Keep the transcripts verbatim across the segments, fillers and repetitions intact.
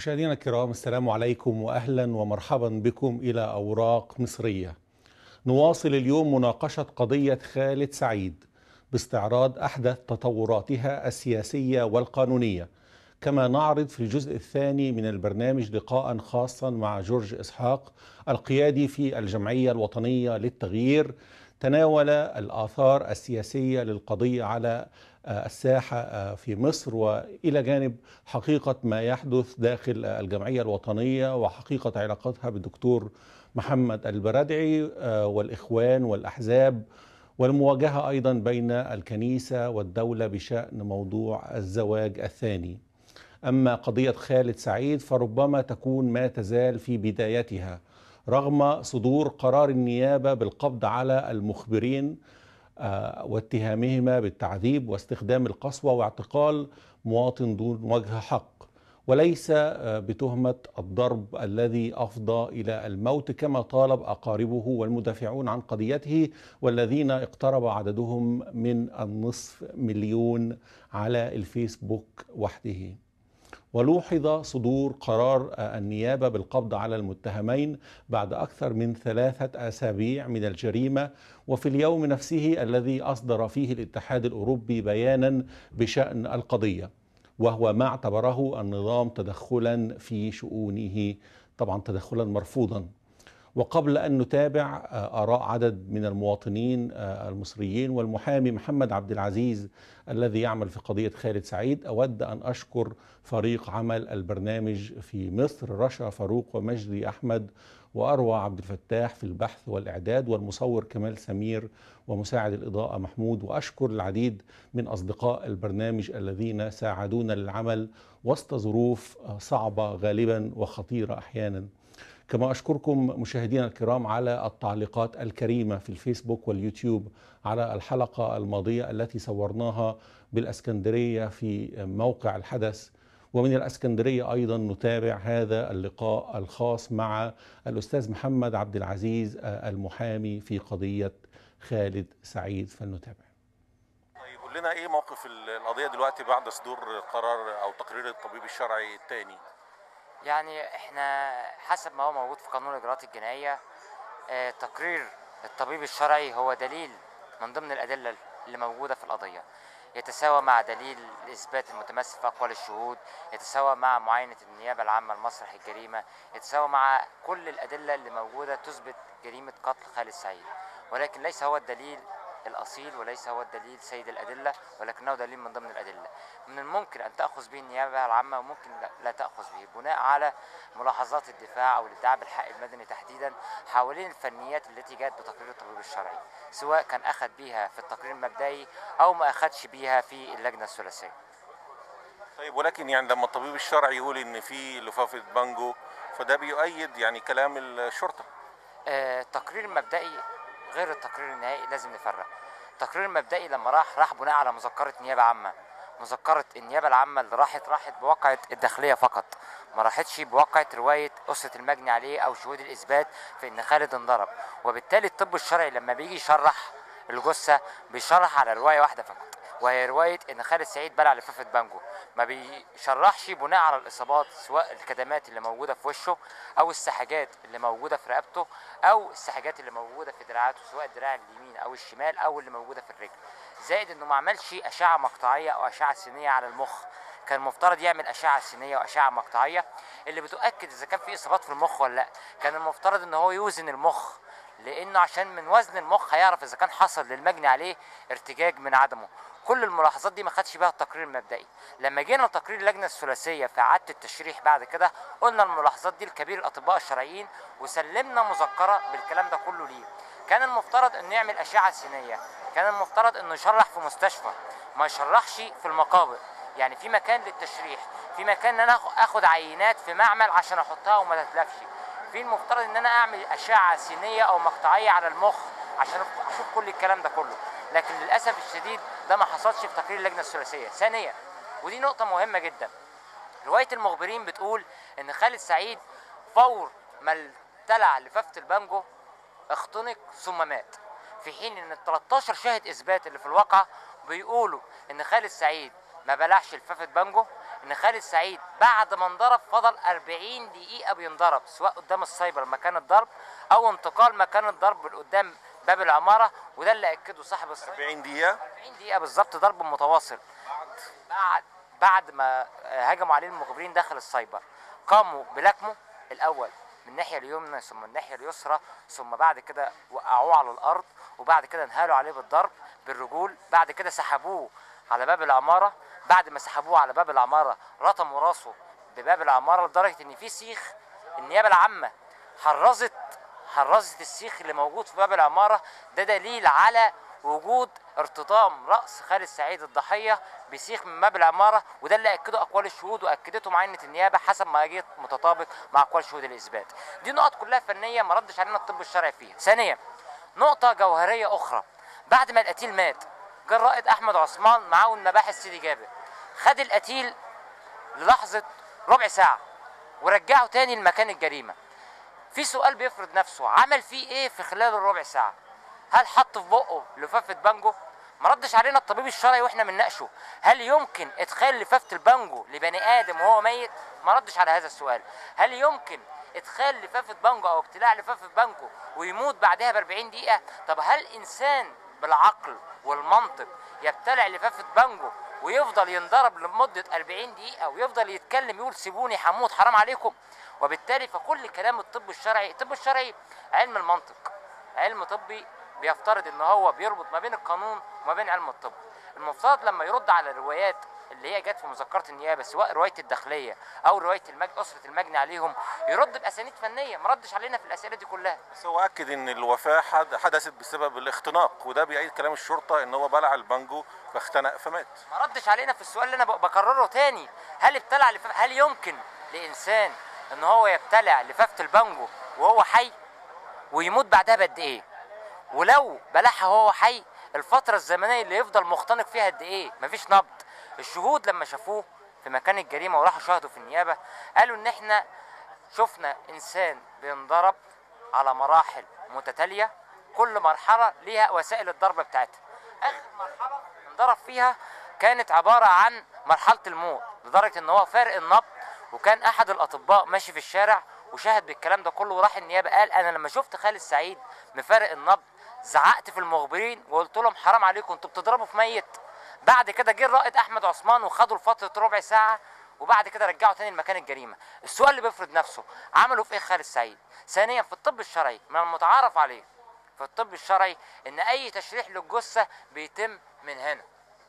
مشاهدينا الكرام، السلام عليكم وأهلا ومرحبا بكم إلى أوراق مصرية. نواصل اليوم مناقشة قضية خالد سعيد باستعراض أحدث تطوراتها السياسية والقانونية، كما نعرض في الجزء الثاني من البرنامج لقاء خاصا مع جورج إسحاق القيادي في الجمعية الوطنية للتغيير، تناول الآثار السياسية للقضية على الساحة في مصر، وإلى جانب حقيقة ما يحدث داخل الجمعية الوطنية وحقيقة علاقتها بالدكتور محمد البرادعي والإخوان والأحزاب، والمواجهة أيضا بين الكنيسة والدولة بشأن موضوع الزواج الثاني. أما قضية خالد سعيد فربما تكون ما تزال في بدايتها رغم صدور قرار النيابة بالقبض على المخبرين واتهامهما بالتعذيب واستخدام القسوة واعتقال مواطن دون وجه حق، وليس بتهمة الضرب الذي أفضى إلى الموت كما طالب أقاربه والمدافعون عن قضيته، والذين اقترب عددهم من النصف مليون على الفيسبوك وحده. ولوحظ صدور قرار النيابة بالقبض على المتهمين بعد أكثر من ثلاثة أسابيع من الجريمة، وفي اليوم نفسه الذي أصدر فيه الاتحاد الأوروبي بيانا بشأن القضية، وهو ما اعتبره النظام تدخلا في شؤونه، طبعا تدخلا مرفوضا. وقبل أن نتابع آراء عدد من المواطنين المصريين والمحامي محمد عبد العزيز الذي يعمل في قضية خالد سعيد، أود أن أشكر فريق عمل البرنامج في مصر، رشا فاروق ومجدي أحمد وأروى عبد الفتاح في البحث والإعداد، والمصور كمال سمير، ومساعد الإضاءة محمود. وأشكر العديد من أصدقاء البرنامج الذين ساعدونا للعمل وسط ظروف صعبة غالبا وخطيرة أحيانا. كما أشكركم مشاهدينا الكرام على التعليقات الكريمة في الفيسبوك واليوتيوب على الحلقة الماضية التي صورناها بالأسكندرية في موقع الحدث. ومن الأسكندرية أيضا نتابع هذا اللقاء الخاص مع الأستاذ محمد عبد العزيز المحامي في قضية خالد سعيد، فلنتابع. طيب قول لنا إيه موقف القضية دلوقتي بعد صدور قرار أو تقرير الطبيب الشرعي الثاني؟ يعني احنا حسب ما هو موجود في قانون الاجراءات الجنائيه، اه تقرير الطبيب الشرعي هو دليل من ضمن الادله اللي موجوده في القضيه، يتساوى مع دليل اثبات المتمثل في اقوال الشهود، يتساوى مع معاينه النيابه العامه لمسرح الجريمه، يتساوى مع كل الادله اللي موجوده تثبت جريمه قتل خالد سعيد، ولكن ليس هو الدليل الأصيل وليس هو الدليل سيد الأدلة، ولكنه دليل من ضمن الأدلة. من الممكن أن تأخذ به النيابة العامة وممكن لا تأخذ به بناء على ملاحظات الدفاع أو الادعاء بالحق المدني تحديدا حوالين الفنيات التي جاءت بتقرير الطبيب الشرعي، سواء كان أخذ بها في التقرير المبدئي أو ما أخذش بها في اللجنة الثلاثية. طيب ولكن يعني لما الطبيب الشرعي يقول إن في لفافة بانجو فده بيؤيد يعني كلام الشرطة. آه التقرير المبدئي غير التقرير النهائي، لازم نفرق. التقرير المبدئي لما راح راح بناء على مذكرة نيابة عامة، مذكرة النيابة العامة اللي راحت راحت بواقعة الداخلية فقط، ما راحتش بواقعة رواية أسرة المجني عليه أو شهود الإثبات في إن خالد انضرب، وبالتالي الطب الشرعي لما بيجي يشرح الجثة بيشرح على رواية واحدة فقط، وهي رواية إن خالد سعيد بلع لفافة بانجو، ما بيشرحش بناء على الإصابات سواء الكدمات اللي موجودة في وشه أو السحاجات اللي موجودة في رقبته أو السحاجات اللي موجودة في دراعاته سواء الدراع اليمين أو الشمال أو اللي موجودة في الرجل، زائد إنه ما عملش أشعة مقطعية أو أشعة سينية على المخ. كان المفترض يعمل أشعة سينية وأشعة مقطعية اللي بتؤكد إذا كان في إصابات في المخ ولا لأ. كان المفترض إن هو يوزن المخ، لأنه عشان من وزن المخ هيعرف إذا كان حصل للمجني عليه ارتجاج من عدمه. كل الملاحظات دي ما خدش بيها التقرير المبدئي. لما جينا لتقرير اللجنه الثلاثيه في اعاده التشريح بعد كده قلنا الملاحظات دي لكبير الاطباء الشرعيين وسلمنا مذكره بالكلام ده كله ليه. كان المفترض انه يعمل اشعه سينيه، كان المفترض انه يشرح في مستشفى، ما يشرحش في المقابر، يعني في مكان للتشريح، في مكان ان انا اخد عينات في معمل عشان احطها وما تتلفش، في المفترض ان انا اعمل اشعه سينيه او مقطعيه على المخ عشان اشوف كل الكلام ده كله، لكن للاسف الشديد ده ما حصلش في تقرير اللجنه الثلاثيه. ثانيا ودي نقطه مهمه جدا، روايه المخبرين بتقول ان خالد سعيد فور ما ابتلع لفافه البانجو اختنق ثم مات، في حين ان ال تلتاشر شاهد اثبات اللي في الواقعه بيقولوا ان خالد سعيد ما بلعش لفافه بانجو، ان خالد سعيد بعد ما انضرب فضل أربعين دقيقه بينضرب، سواء قدام السايبر مكان الضرب او انتقال مكان الضرب قدام باب العماره، وده اللي اكده صاحب السايبر. أربعين دقيقة أربعين دقيقه بالظبط ضرب متواصل. بعد بعد ما هجموا عليه المخبرين داخل السايبر، قاموا بلكمه الاول من الناحيه اليمنى ثم الناحيه اليسرى، ثم بعد كده وقعوه على الارض، وبعد كده انهالوا عليه بالضرب بالرجول، بعد كده سحبوه على باب العماره، بعد ما سحبوه على باب العماره رطموا راسه بباب العماره لدرجه ان في سيخ النيابه العامه حرزت حرزت السيخ اللي موجود في باب العماره. ده دليل على وجود ارتطام راس خالد سعيد الضحيه بسيخ من باب العماره، وده اللي اكده اقوال الشهود واكدته معاينه النيابه حسب ما جه متطابق مع اقوال شهود الاثبات. دي نقط كلها فنيه ما ردش علينا الطب الشرعي فيها. ثانيا، نقطه جوهريه اخرى، بعد ما القتيل مات جه الرائد احمد عثمان معاون مباحث سيدي جابر، خد القتيل للحظه ربع ساعه ورجعه تاني لمكان الجريمه. في سؤال بيفرض نفسه، عمل فيه ايه في خلال الربع ساعه؟ هل حط في بقه لفافه بانجو؟ ما ردش علينا الطبيب الشرعي واحنا بنناقشه. هل يمكن ادخال لفافه البانجو لبني ادم وهو ميت؟ ما ردش على هذا السؤال. هل يمكن ادخال لفافه بانجو او ابتلاع لفافه بانجو ويموت بعدها ب أربعين دقيقه؟ طب هل انسان بالعقل والمنطق يبتلع لفافه بانجو ويفضل ينضرب لمده أربعين دقيقه ويفضل يتكلم يقول سيبوني هموت حرام عليكم؟ وبالتالي فكل كلام الطب الشرعي، الطب الشرعي علم المنطق، علم طبي بيفترض ان هو بيربط ما بين القانون وما بين علم الطب. المفترض لما يرد على الروايات اللي هي جت في مذكره النيابه سواء روايه الداخليه او روايه المجني اسره المجني عليهم يرد باسانيد فنيه، ما ردش علينا في الاسئله دي كلها. بس هو اكد ان الوفاه حد- حدثت بسبب الاختناق، وده بيعيد كلام الشرطه ان هو بلع البانجو فاختنق فمات. ما ردش علينا في السؤال اللي انا ب- بكرره تاني، هل ابتلع لفاف هل يمكن لانسان ان هو يبتلع لفافه البانجو وهو حي ويموت بعدها بقد ايه؟ ولو بلعها وهو حي الفتره الزمنيه اللي يفضل مختنق فيها قد ايه؟ مفيش نبض. الشهود لما شافوه في مكان الجريمه وراحوا شاهدوا في النيابه قالوا ان احنا شفنا انسان بينضرب على مراحل متتاليه، كل مرحله ليها وسائل الضرب بتاعتها. اخر مرحله انضرب فيها كانت عباره عن مرحله الموت، لدرجه ان هو فارق النبض، وكان احد الاطباء ماشي في الشارع وشاهد بالكلام ده كله وراح النيابه قال انا لما شفت خالد سعيد مفارق النبض زعقت في المخبرين وقلت لهم حرام عليكم انتوا بتضربوا في ميت. بعد كده جه الرائد احمد عثمان وخدوا لفتره ربع ساعه وبعد كده رجعوا تاني لمكان الجريمه. السؤال اللي بيفرض نفسه، عملوا في ايه خالد سعيد؟ ثانيا، في الطب الشرعي من المتعارف عليه في الطب الشرعي ان اي تشريح للجثه بيتم من هنا.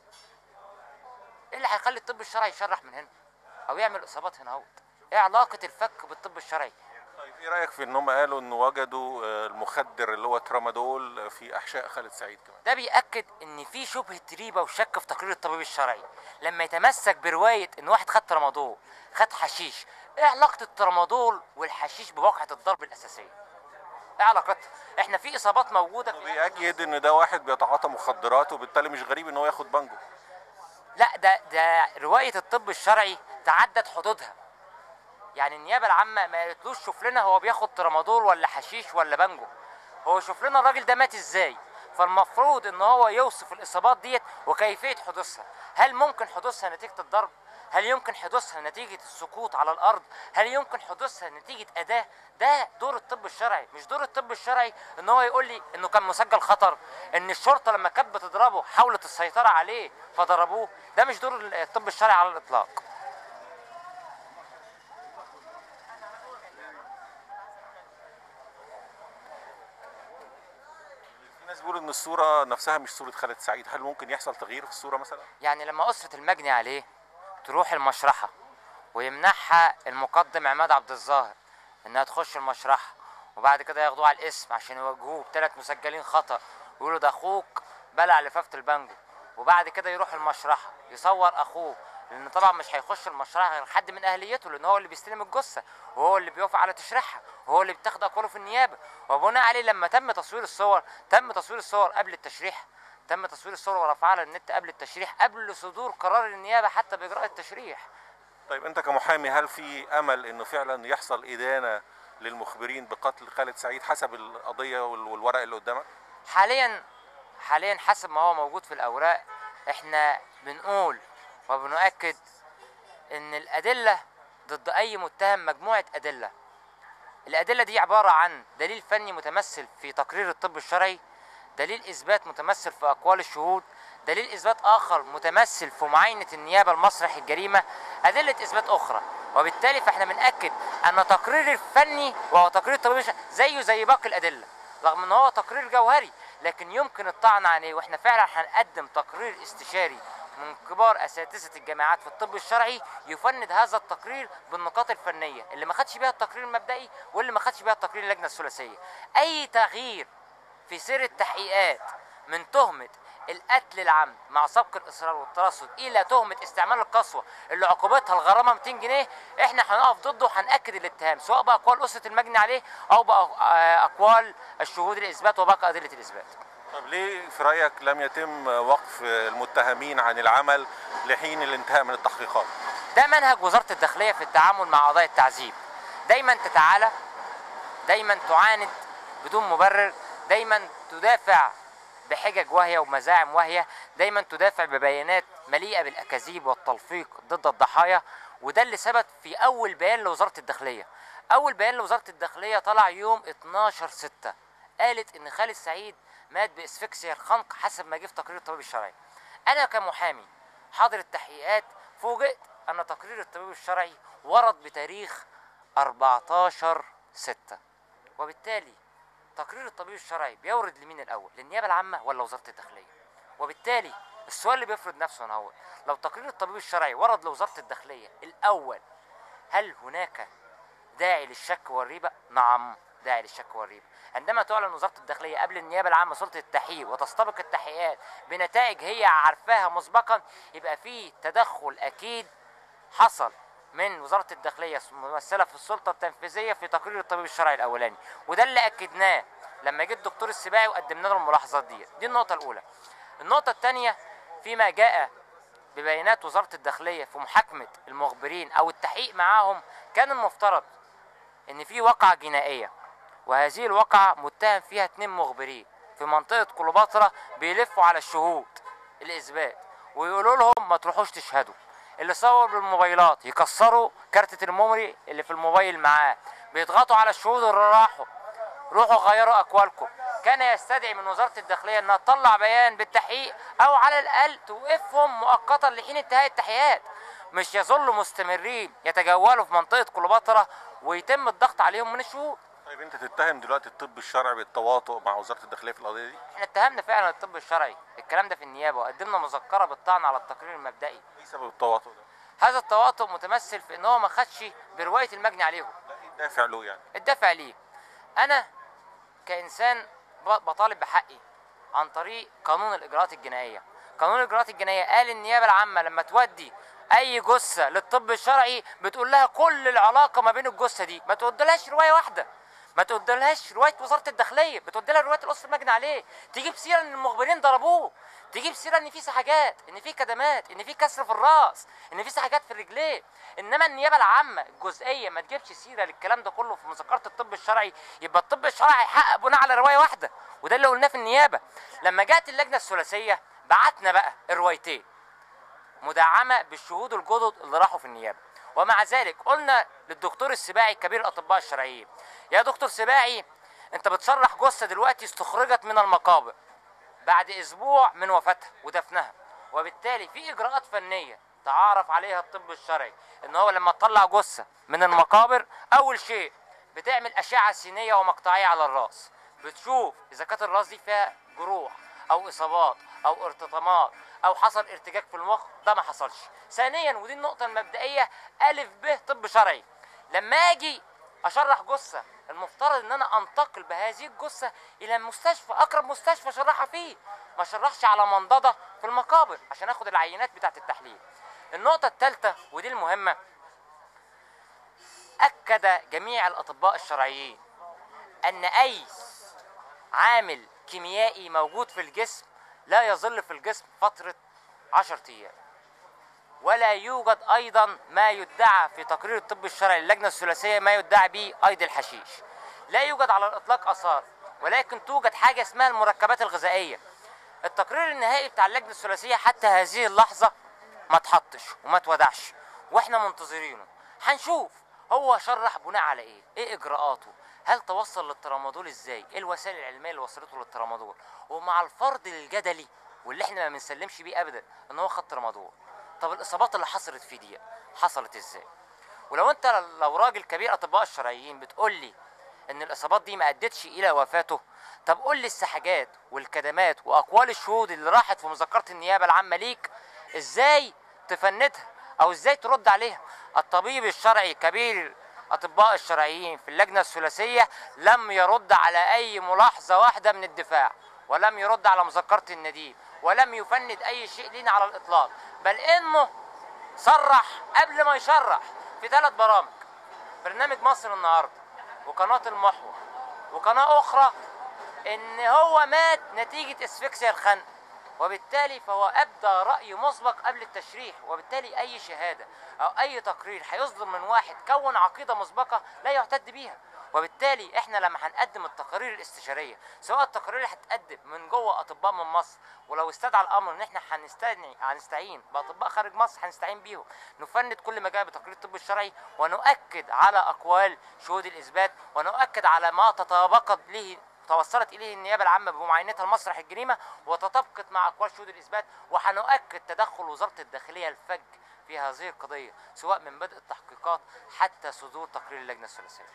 ايه اللي هيخلي الطب الشرعي يشرح من هنا او يعمل اصابات هنا اهوت؟ ايه علاقه الفك بالطب الشرعي؟ طيب ايه رايك في ان هم قالوا ان وجدوا آه، المخدر اللي هو ترامادول في احشاء خالد سعيد كمان؟ ده بيأكد ان في شبهة ريبة وشك في تقرير الطبيب الشرعي لما يتمسك برواية ان واحد خد ترامادول خد حشيش. ايه علاقة الترامادول والحشيش بواقعة الضرب الاساسية؟ ايه علاقتها؟ احنا في اصابات موجودة في بيأكد ان ده واحد بيتعاطى مخدرات وبالتالي مش غريب ان هو ياخد بانجو. لا، ده ده رواية الطب الشرعي تعدت حدودها. يعني النيابة العامة ما قالتلوش شوف لنا هو بياخد ترامادول ولا حشيش ولا بانجو، هو شوف لنا الراجل ده مات ازاي. فالمفروض ان هو يوصف الاصابات ديت وكيفيه حدوثها. هل ممكن حدوثها نتيجه الضرب؟ هل يمكن حدوثها نتيجه السقوط على الارض؟ هل يمكن حدوثها نتيجه اداه؟ ده دور الطب الشرعي. مش دور الطب الشرعي ان هو يقول لي انه كان مسجل خطر، ان الشرطه لما كانت بتضربه حاولت السيطره عليه فضربوه. ده مش دور الطب الشرعي على الاطلاق. في ناس بيقولوا ان الصوره نفسها مش صوره خالد سعيد، هل ممكن يحصل تغيير في الصوره مثلا؟ يعني لما اسره المجني عليه تروح المشرحه ويمنعها المقدم عماد عبد الظاهر انها تخش المشرحه، وبعد كده ياخدوه على الاسم عشان يواجهوه بثلاث مسجلين خطا ويقولوا ده اخوك بلع لفافه البانجو، وبعد كده يروح المشرحه يصور اخوه، لان طبعا مش هيخش المشرحه غير حد من اهليته لان هو اللي بيستلم الجثه وهو اللي بيوافق على تشريحها وهو اللي بيتاخد اقواله في النيابه. وبناء عليه لما تم تصوير الصور تم تصوير الصور قبل التشريح، تم تصوير الصور ورفعها على النت قبل التشريح قبل صدور قرار النيابه حتى باجراء التشريح. طيب انت كمحامي هل في امل انه فعلا يحصل ادانه للمخبرين بقتل خالد سعيد حسب القضيه وال- والورق اللي قدامك؟ حاليا حاليا حسب ما هو موجود في الاوراق احنا بنقول وبنؤكد ان الادله ضد اي متهم مجموعه ادله. الادله دي عباره عن دليل فني متمثل في تقرير الطب الشرعي، دليل اثبات متمثل في اقوال الشهود، دليل اثبات اخر متمثل في معاينه النيابه لمسرح الجريمه، ادله اثبات اخرى. وبالتالي فاحنا بنأكد ان تقرير الفني وهو تقرير الطبيب زيه زي باقي الادله، رغم ان هو تقرير جوهري لكن يمكن الطعن عليه. واحنا فعلا هنقدم تقرير استشاري من كبار اساتذه الجامعات في الطب الشرعي يفند هذا التقرير بالنقاط الفنيه اللي ما خدش بيها التقرير المبدئي واللي ما خدش بيها التقرير اللجنه الثلاثيه. اي تغيير في سير التحقيقات من تهمه القتل العمد مع سبق الاصرار والترصد الى تهمه استعمال القسوه اللي عقوبتها الغرامه مئتين جنيه، احنا هنقف ضده وهنأكد الاتهام سواء باقوال اسره المجني عليه او باقوال الشهود الاثبات وباقي ادله الاثبات. طب ليه في رايك لم يتم وقف المتهمين عن العمل لحين الانتهاء من التحقيقات؟ ده منهج وزاره الداخليه في التعامل مع قضايا التعذيب، دايما تتعالى، دايما تعاند بدون مبرر، دايما تدافع بحجج واهيه ومزاعم واهيه، دايما تدافع ببيانات مليئه بالاكاذيب والتلفيق ضد الضحايا. وده اللي ثبت في اول بيان لوزاره الداخليه. اول بيان لوزاره الداخليه طلع يوم اتناشر ستة، قالت ان خالد سعيد مات باسفكسيا الخنق حسب ما جه في تقرير الطبيب الشرعي. انا كمحامي حاضر التحقيقات فوجئت ان تقرير الطبيب الشرعي ورد بتاريخ اربعتاشر ستة، وبالتالي تقرير الطبيب الشرعي بيورد لمين الاول؟ للنيابه العامه ولا وزاره الداخليه؟ وبالتالي السؤال اللي بيفرض نفسه هنا هو لو تقرير الطبيب الشرعي ورد لوزاره الداخليه الاول، هل هناك داعي للشك والريبه؟ نعم، داعي للشك والريبه. عندما تعلن وزاره الداخليه قبل النيابه العامه سلطه التحقيق وتستبق التحقيقات بنتائج هي عارفاها مسبقا، يبقى في تدخل اكيد حصل من وزاره الداخليه ممثله في السلطه التنفيذيه في تقرير الطبيب الشرعي الاولاني، وده اللي اكدناه لما جه الدكتور السباعي وقدمنا له الملاحظات دي. دي النقطه الاولى. النقطه الثانيه، فيما جاء ببيانات وزاره الداخليه في محاكمه المخبرين او التحقيق معاهم، كان المفترض ان في واقعه جنائيه، وهذه الواقعه متهم فيها اتنين مخبرين في منطقه كليوباترا بيلفوا على الشهود الاثبات ويقولوا لهم ما تروحوش تشهدوا. اللي صور بالموبايلات يكسروا كارتة الميموري اللي في الموبايل معاه، بيضغطوا على الشهود اللي راحوا روحوا غيروا اقوالكم. كان يستدعي من وزاره الداخليه انها تطلع بيان بالتحقيق او على الاقل توقفهم مؤقتا لحين انتهاء التحقيقات، مش يظلوا مستمرين يتجولوا في منطقه كليوباترا ويتم الضغط عليهم من الشهود. طيب انت تتهم دلوقتي الطب الشرعي بالتواطؤ مع وزاره الداخليه في القضيه دي؟ احنا اتهمنا فعلا الطب الشرعي، الكلام ده في النيابه، وقدمنا مذكره بالطعن على التقرير المبدئي. ايه سبب التواطؤ ده؟ هذا التواطؤ متمثل في ان هو ما خدش بروايه المجني عليهم. ايه الدافع له يعني؟ الدافع ليه، انا كانسان بطالب بحقي عن طريق قانون الاجراءات الجنائيه. قانون الاجراءات الجنائيه قال النيابه العامه لما تودي اي جثه للطب الشرعي بتقول لها كل العلاقه ما بين الجثه دي، ما تقولهاش روايه واحده، ما تقولهاش روايه وزاره الداخليه، بتقول لها روايه الاسره المجني عليه، تجيب سيره ان المخبرين ضربوه، تجيب سيره ان في سحاجات، ان في كدمات، ان في كسر في الراس، ان في سحاجات في الرجلين. انما النيابه العامه الجزئيه ما تجيبش سيره للكلام ده كله في مذكره الطب الشرعي، يبقى الطب الشرعي هيحقق بناء على روايه واحده، وده اللي قلناه في النيابه. لما جاءت اللجنه الثلاثيه بعتنا بقى الروايتين مدعمه بالشهود الجدد اللي راحوا في النيابه، ومع ذلك قلنا للدكتور السباعي كبير الاطباء الشرعيين، يا دكتور سباعي انت بتشرح جثه دلوقتي استخرجت من المقابر بعد اسبوع من وفاتها ودفنها، وبالتالي في اجراءات فنيه تعارف عليها الطب الشرعي ان هو لما تطلع جثه من المقابر اول شيء بتعمل اشعه سينيه ومقطعيه على الراس، بتشوف اذا كانت الراس دي فيها جروح او اصابات او ارتطامات او حصل ارتجاج في المخ. ده ما حصلش. ثانيا، ودي النقطه المبدئيه الف ب طب شرعي، لما اجي اشرح جثه المفترض ان انا انتقل بهذه الجثه الى مستشفى، اقرب مستشفى اشرحها فيه، ما اشرحش على منضده في المقابر عشان اخد العينات بتاعه التحليل. النقطه الثالثه ودي المهمه، اكد جميع الاطباء الشرعيين ان اي عامل كيميائي موجود في الجسم لا يظل في الجسم فتره عشرة ايام، ولا يوجد ايضا ما يدعى في تقرير الطب الشرعي للجنه الثلاثيه ما يدعى به ايض الحشيش. لا يوجد على الاطلاق اثار، ولكن توجد حاجه اسمها المركبات الغذائيه. التقرير النهائي بتاع اللجنه الثلاثيه حتى هذه اللحظه ما اتحطش وما اتودعش، واحنا منتظرينه. هنشوف هو شرح بناء على ايه، ايه اجراءاته، هل توصل للترامادول ازاي، ايه الوسائل العلميه اللي وصلته للترامادول، ومع الفرض الجدلي واللي احنا ما بنسلمش بيه ابدا ان هو خد ترامادول، طب الاصابات اللي حصلت فيه دي حصلت ازاي؟ ولو انت لو راجل كبير اطباء الشرعيين بتقول لي ان الاصابات دي ما ادتش الى وفاته، طب قول لي السحاجات والكدمات واقوال الشهود اللي راحت في مذكره النيابه العامه ليك ازاي تفندها او ازاي ترد عليها. الطبيب الشرعي كبير اطباء الشرعيين في اللجنه الثلاثيه لم يرد على اي ملاحظه واحده من الدفاع، ولم يرد على مذكره النديب، ولم يفند اي شيء لينا على الاطلاق، بل انه صرح قبل ما يشرح في ثلاث برامج، برنامج مصر النهارده وقناه المحور وقناه اخرى، ان هو مات نتيجه اسفكسيا الخنق، وبالتالي فهو ابدى راي مسبق قبل التشريح، وبالتالي اي شهاده او اي تقرير هيصدر من واحد كون عقيده مسبقه لا يعتد بيها. وبالتالي احنا لما هنقدم التقارير الاستشاريه، سواء التقارير اللي هتقدم من جوه اطباء من مصر، ولو استدعى الامر ان احنا هنستعني هنستعين باطباء خارج مصر هنستعين بيهم، نفند كل ما جاء بتقرير الطب الشرعي، ونؤكد على اقوال شهود الاثبات، ونؤكد على ما تطابقت به توصلت اليه النيابه العامه بمعاينتها لمسرح الجريمه، وتطابقت مع اقوال شهود الاثبات، وهنؤكد تدخل وزاره الداخليه الفج في هذه القضيه، سواء من بدء التحقيقات حتى صدور تقرير اللجنه الثلاثيه.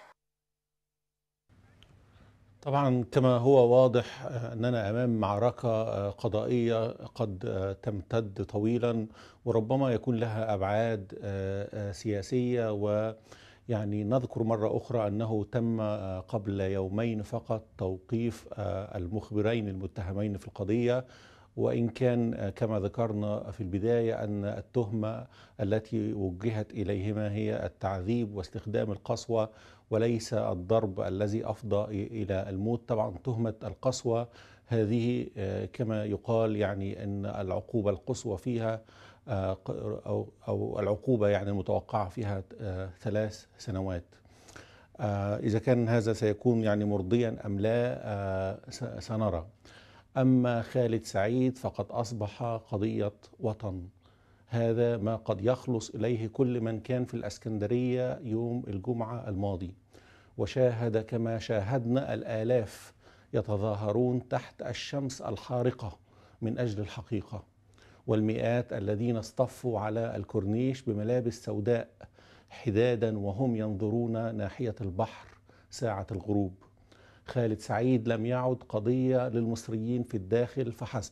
طبعا كما هو واضح أننا أمام معركة قضائية قد تمتد طويلا، وربما يكون لها أبعاد سياسية. ويعني نذكر مرة أخرى أنه تم قبل يومين فقط توقيف المخبرين المتهمين في القضية، وإن كان كما ذكرنا في البداية أن التهمة التي وجهت إليهما هي التعذيب واستخدام القسوة وليس الضرب الذي أفضى إلى الموت. طبعا تهمة القسوة هذه كما يقال يعني أن العقوبة القصوى فيها أو أو العقوبة يعني المتوقعة فيها ثلاث سنوات. إذا كان هذا سيكون يعني مرضيا أم لا سنرى. أما خالد سعيد فقد أصبح قضية وطن، هذا ما قد يخلص إليه كل من كان في الإسكندرية يوم الجمعة الماضي وشاهد كما شاهدنا الآلاف يتظاهرون تحت الشمس الحارقة من أجل الحقيقة، والمئات الذين اصطفوا على الكورنيش بملابس سوداء حدادا وهم ينظرون ناحية البحر ساعة الغروب. خالد سعيد لم يعد قضية للمصريين في الداخل فحسب،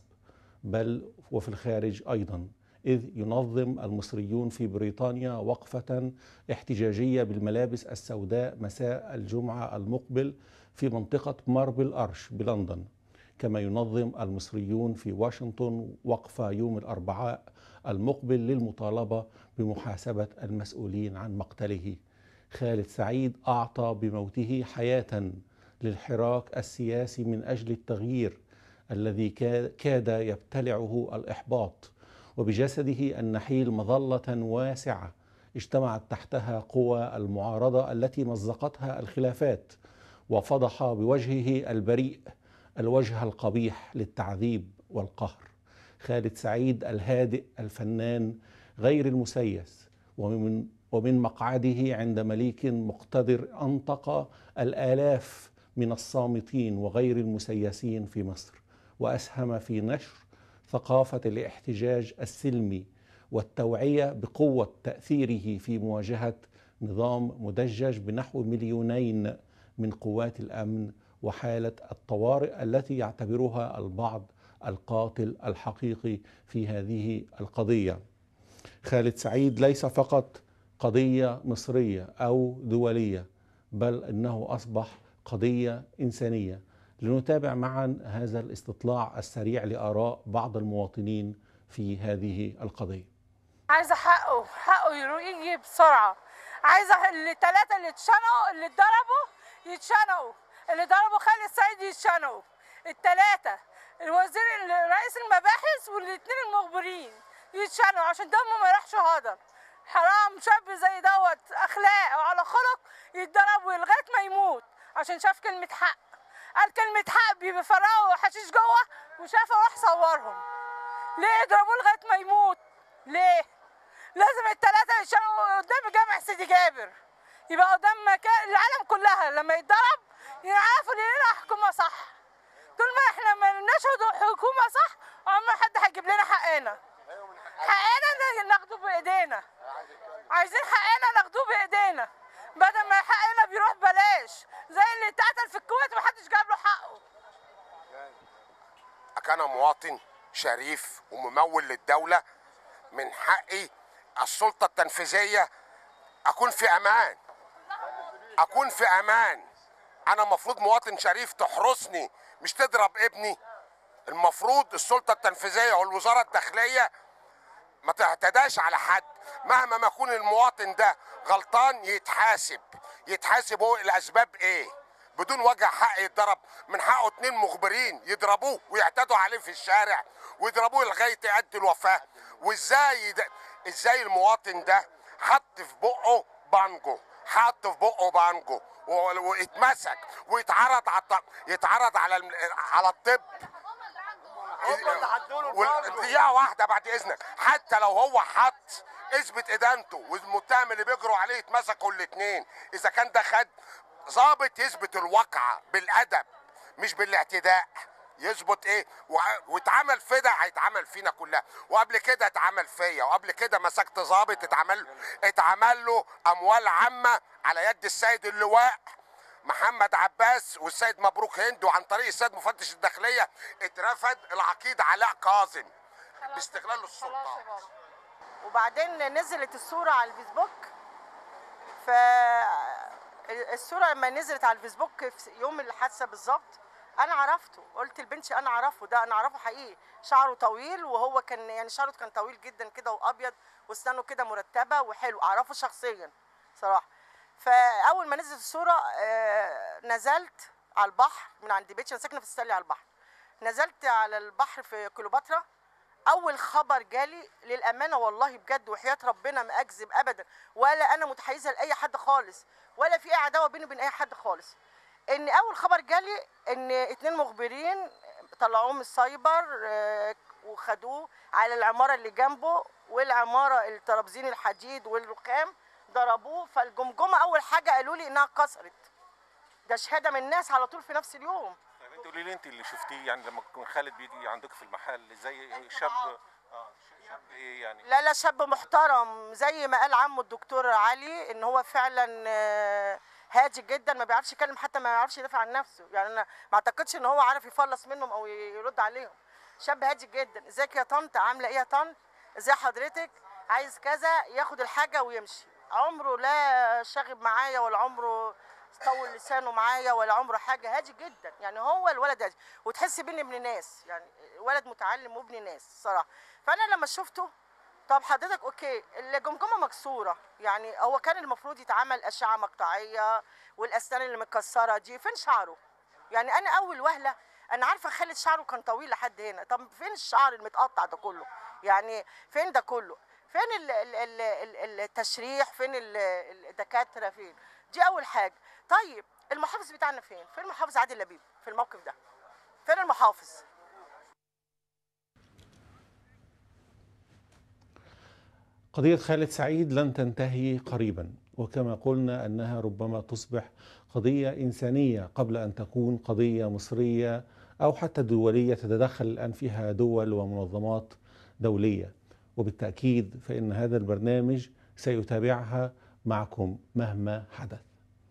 بل وفي الخارج أيضا، إذ ينظم المصريون في بريطانيا وقفة احتجاجية بالملابس السوداء مساء الجمعة المقبل في منطقة ماربل أرش بلندن، كما ينظم المصريون في واشنطن وقفة يوم الأربعاء المقبل للمطالبة بمحاسبة المسؤولين عن مقتله. خالد سعيد أعطى بموته حياة للحراك السياسي من أجل التغيير الذي كاد يبتلعه الإحباط، وبجسده النحيل مظلة واسعة اجتمعت تحتها قوى المعارضة التي مزقتها الخلافات، وفضح بوجهه البريء الوجه القبيح للتعذيب والقهر. خالد سعيد الهادئ الفنان غير المسيس، ومن ومن مقعده عند مليك مقتدر أنطق الآلاف من الصامتين وغير المسيسين في مصر، وأسهم في نشر ثقافة الاحتجاج السلمي والتوعية بقوة تأثيره في مواجهة نظام مدجج بنحو مليونين من قوات الأمن وحالة الطوارئ التي يعتبرها البعض القاتل الحقيقي في هذه القضية. خالد سعيد ليس فقط قضية مصرية أو دولية، بل إنه أصبح قضية إنسانية. لنتابع معا هذا الاستطلاع السريع لآراء بعض المواطنين في هذه القضية. عايزة حقه حقه يجي بسرعة، عايزة الثلاثة اللي اتشنقوا اللي اتضربوا يتشنقوا، اللي ضربوا خالد سعيد يتشنقوا الثلاثة، الوزير رئيس المباحث والاثنين المخبرين يتشنقوا عشان دمه ما يروحش هدر. حرام شاب زي دوت اخلاق وعلى خلق يتضرب لغايه ما يموت عشان شاف كلمه حق. قال كلمه حق بيفرقوا حشيش جوه وشافه وراح صورهم. ليه يضربوه لغايه ما يموت؟ ليه؟ لازم الثلاثه يتشالوا قدام جامع سيدي جابر، يبقى قدام مكان العالم كلها لما يتضرب يعرفوا ان لنا حكومه صح. طول ما احنا ما نشهد حكومه صح عمر ما حد هيجيب لنا حقنا. حقنا ناخده بايدينا، عايزين حقنا ناخدوه بايدينا بدل ما حقنا بيروح بلاش زي اللي اتقتل في الكويت ومحدش جاب له حقه. أنا مواطن شريف وممول للدولة، من حقي السلطة التنفيذية أكون في أمان، أكون في أمان. أنا المفروض مواطن شريف تحرسني مش تضرب ابني. المفروض السلطة التنفيذية والوزارة الداخلية ما تعتداش على حد، مهما ما يكون المواطن ده غلطان يتحاسب، يتحاسب هو الأسباب إيه؟ بدون وجه حق يتضرب. من حقه اتنين مخبرين يضربوه ويعتدوا عليه في الشارع ويضربوه لغايه يؤدي الوفاه. وازاي ده؟ ازاي المواطن ده حط في بقه بانجو، حط في بقه بانجو واتمسك ويتعرض على الطب، يتعرض على على الطب. دقيقه واحده بعد اذنك، حتى لو هو حط اثبت ادانته والمتهم اللي بيجروا عليه يتمسكوا الاثنين. اذا كان ده خد ضابط يثبت الواقعه بالادب مش بالاعتداء، يثبت ايه واتعمل فدا هيتعمل فينا كلها. وقبل كده اتعمل فيا، وقبل كده مسكت ضابط اتعمل اتعمل له اموال عامه على يد السيد اللواء محمد عباس والسيد مبروك هند، وعن طريق السيد مفتش الداخليه اترفد العقيد علاء كاظم باستغلال السلطه. وبعدين نزلت الصوره على الفيسبوك، ف الصوره لما نزلت على الفيسبوك في يوم الحادثه بالظبط انا عرفته، قلت لبنتي انا اعرفه، ده انا اعرفه حقيقي. شعره طويل وهو كان يعني شعره كان طويل جدا كده وابيض واسنانه كده مرتبه وحلو، اعرفه شخصيا صراحه. فاول ما نزلت الصوره آه نزلت على البحر من عند بيتي، انا ساكنه في السلي على البحر. نزلت على البحر في كليوباترا، اول خبر جالي للامانه والله بجد وحياه ربنا ما اكذب ابدا، ولا انا متحيزه لاي حد خالص ولا في اي عداوه بيني وبين اي حد خالص. ان اول خبر جالي ان اتنين مخبرين طلعوه من السايبر وخدوه على العماره اللي جنبه والعماره الترابزين الحديد والرخام ضربوه. فالجمجمه اول حاجه قالوا لي انها اتكسرت، ده شهاده من الناس على طول في نفس اليوم. طيب انت قولي لي انت اللي شفتيه يعني لما كان خالد بيجي عندك في المحل زي شاب اه شاب ايه يعني؟ لا لا شاب محترم زي ما قال عمه الدكتور علي ان هو فعلا هادي جدا، ما بيعرفش يتكلم حتى ما يعرفش يدافع عن نفسه، يعني انا ما اعتقدش ان هو عارف يفلص منهم او يرد عليهم. شاب هادي جدا. ازيك يا طنط، عامله ايه يا طنط، ازي حضرتك، عايز كذا، ياخد الحاجه ويمشي. عمره لا شاغب معايا ولا عمره طول لسانه معايا ولا عمره حاجه، هادي جدا. يعني هو الولد هادي وتحس بيه ابن ناس، يعني ولد متعلم وابن ناس صراحه. فانا لما شفته طب حضرتك اوكي الجمجمه مكسوره، يعني هو كان المفروض يتعمل اشعه مقطعيه والاسنان اللي متكسره دي، فين شعره؟ يعني انا اول وهله انا عارفه خالد شعره كان طويل لحد هنا، طب فين الشعر المتقطع ده كله؟ يعني فين ده كله؟ فين ال ال ال التشريح؟ فين الدكاتره؟ فين؟ دي اول حاجه. طيب المحافظ بتاعنا فين؟ فين المحافظ عادل لبيب في الموقف ده؟ فين المحافظ؟ قضية خالد سعيد لن تنتهي قريبا، وكما قلنا أنها ربما تصبح قضية إنسانية قبل أن تكون قضية مصرية أو حتى دولية تتدخل الآن فيها دول ومنظمات دولية. وبالتأكيد فإن هذا البرنامج سيتابعها معكم مهما حدث.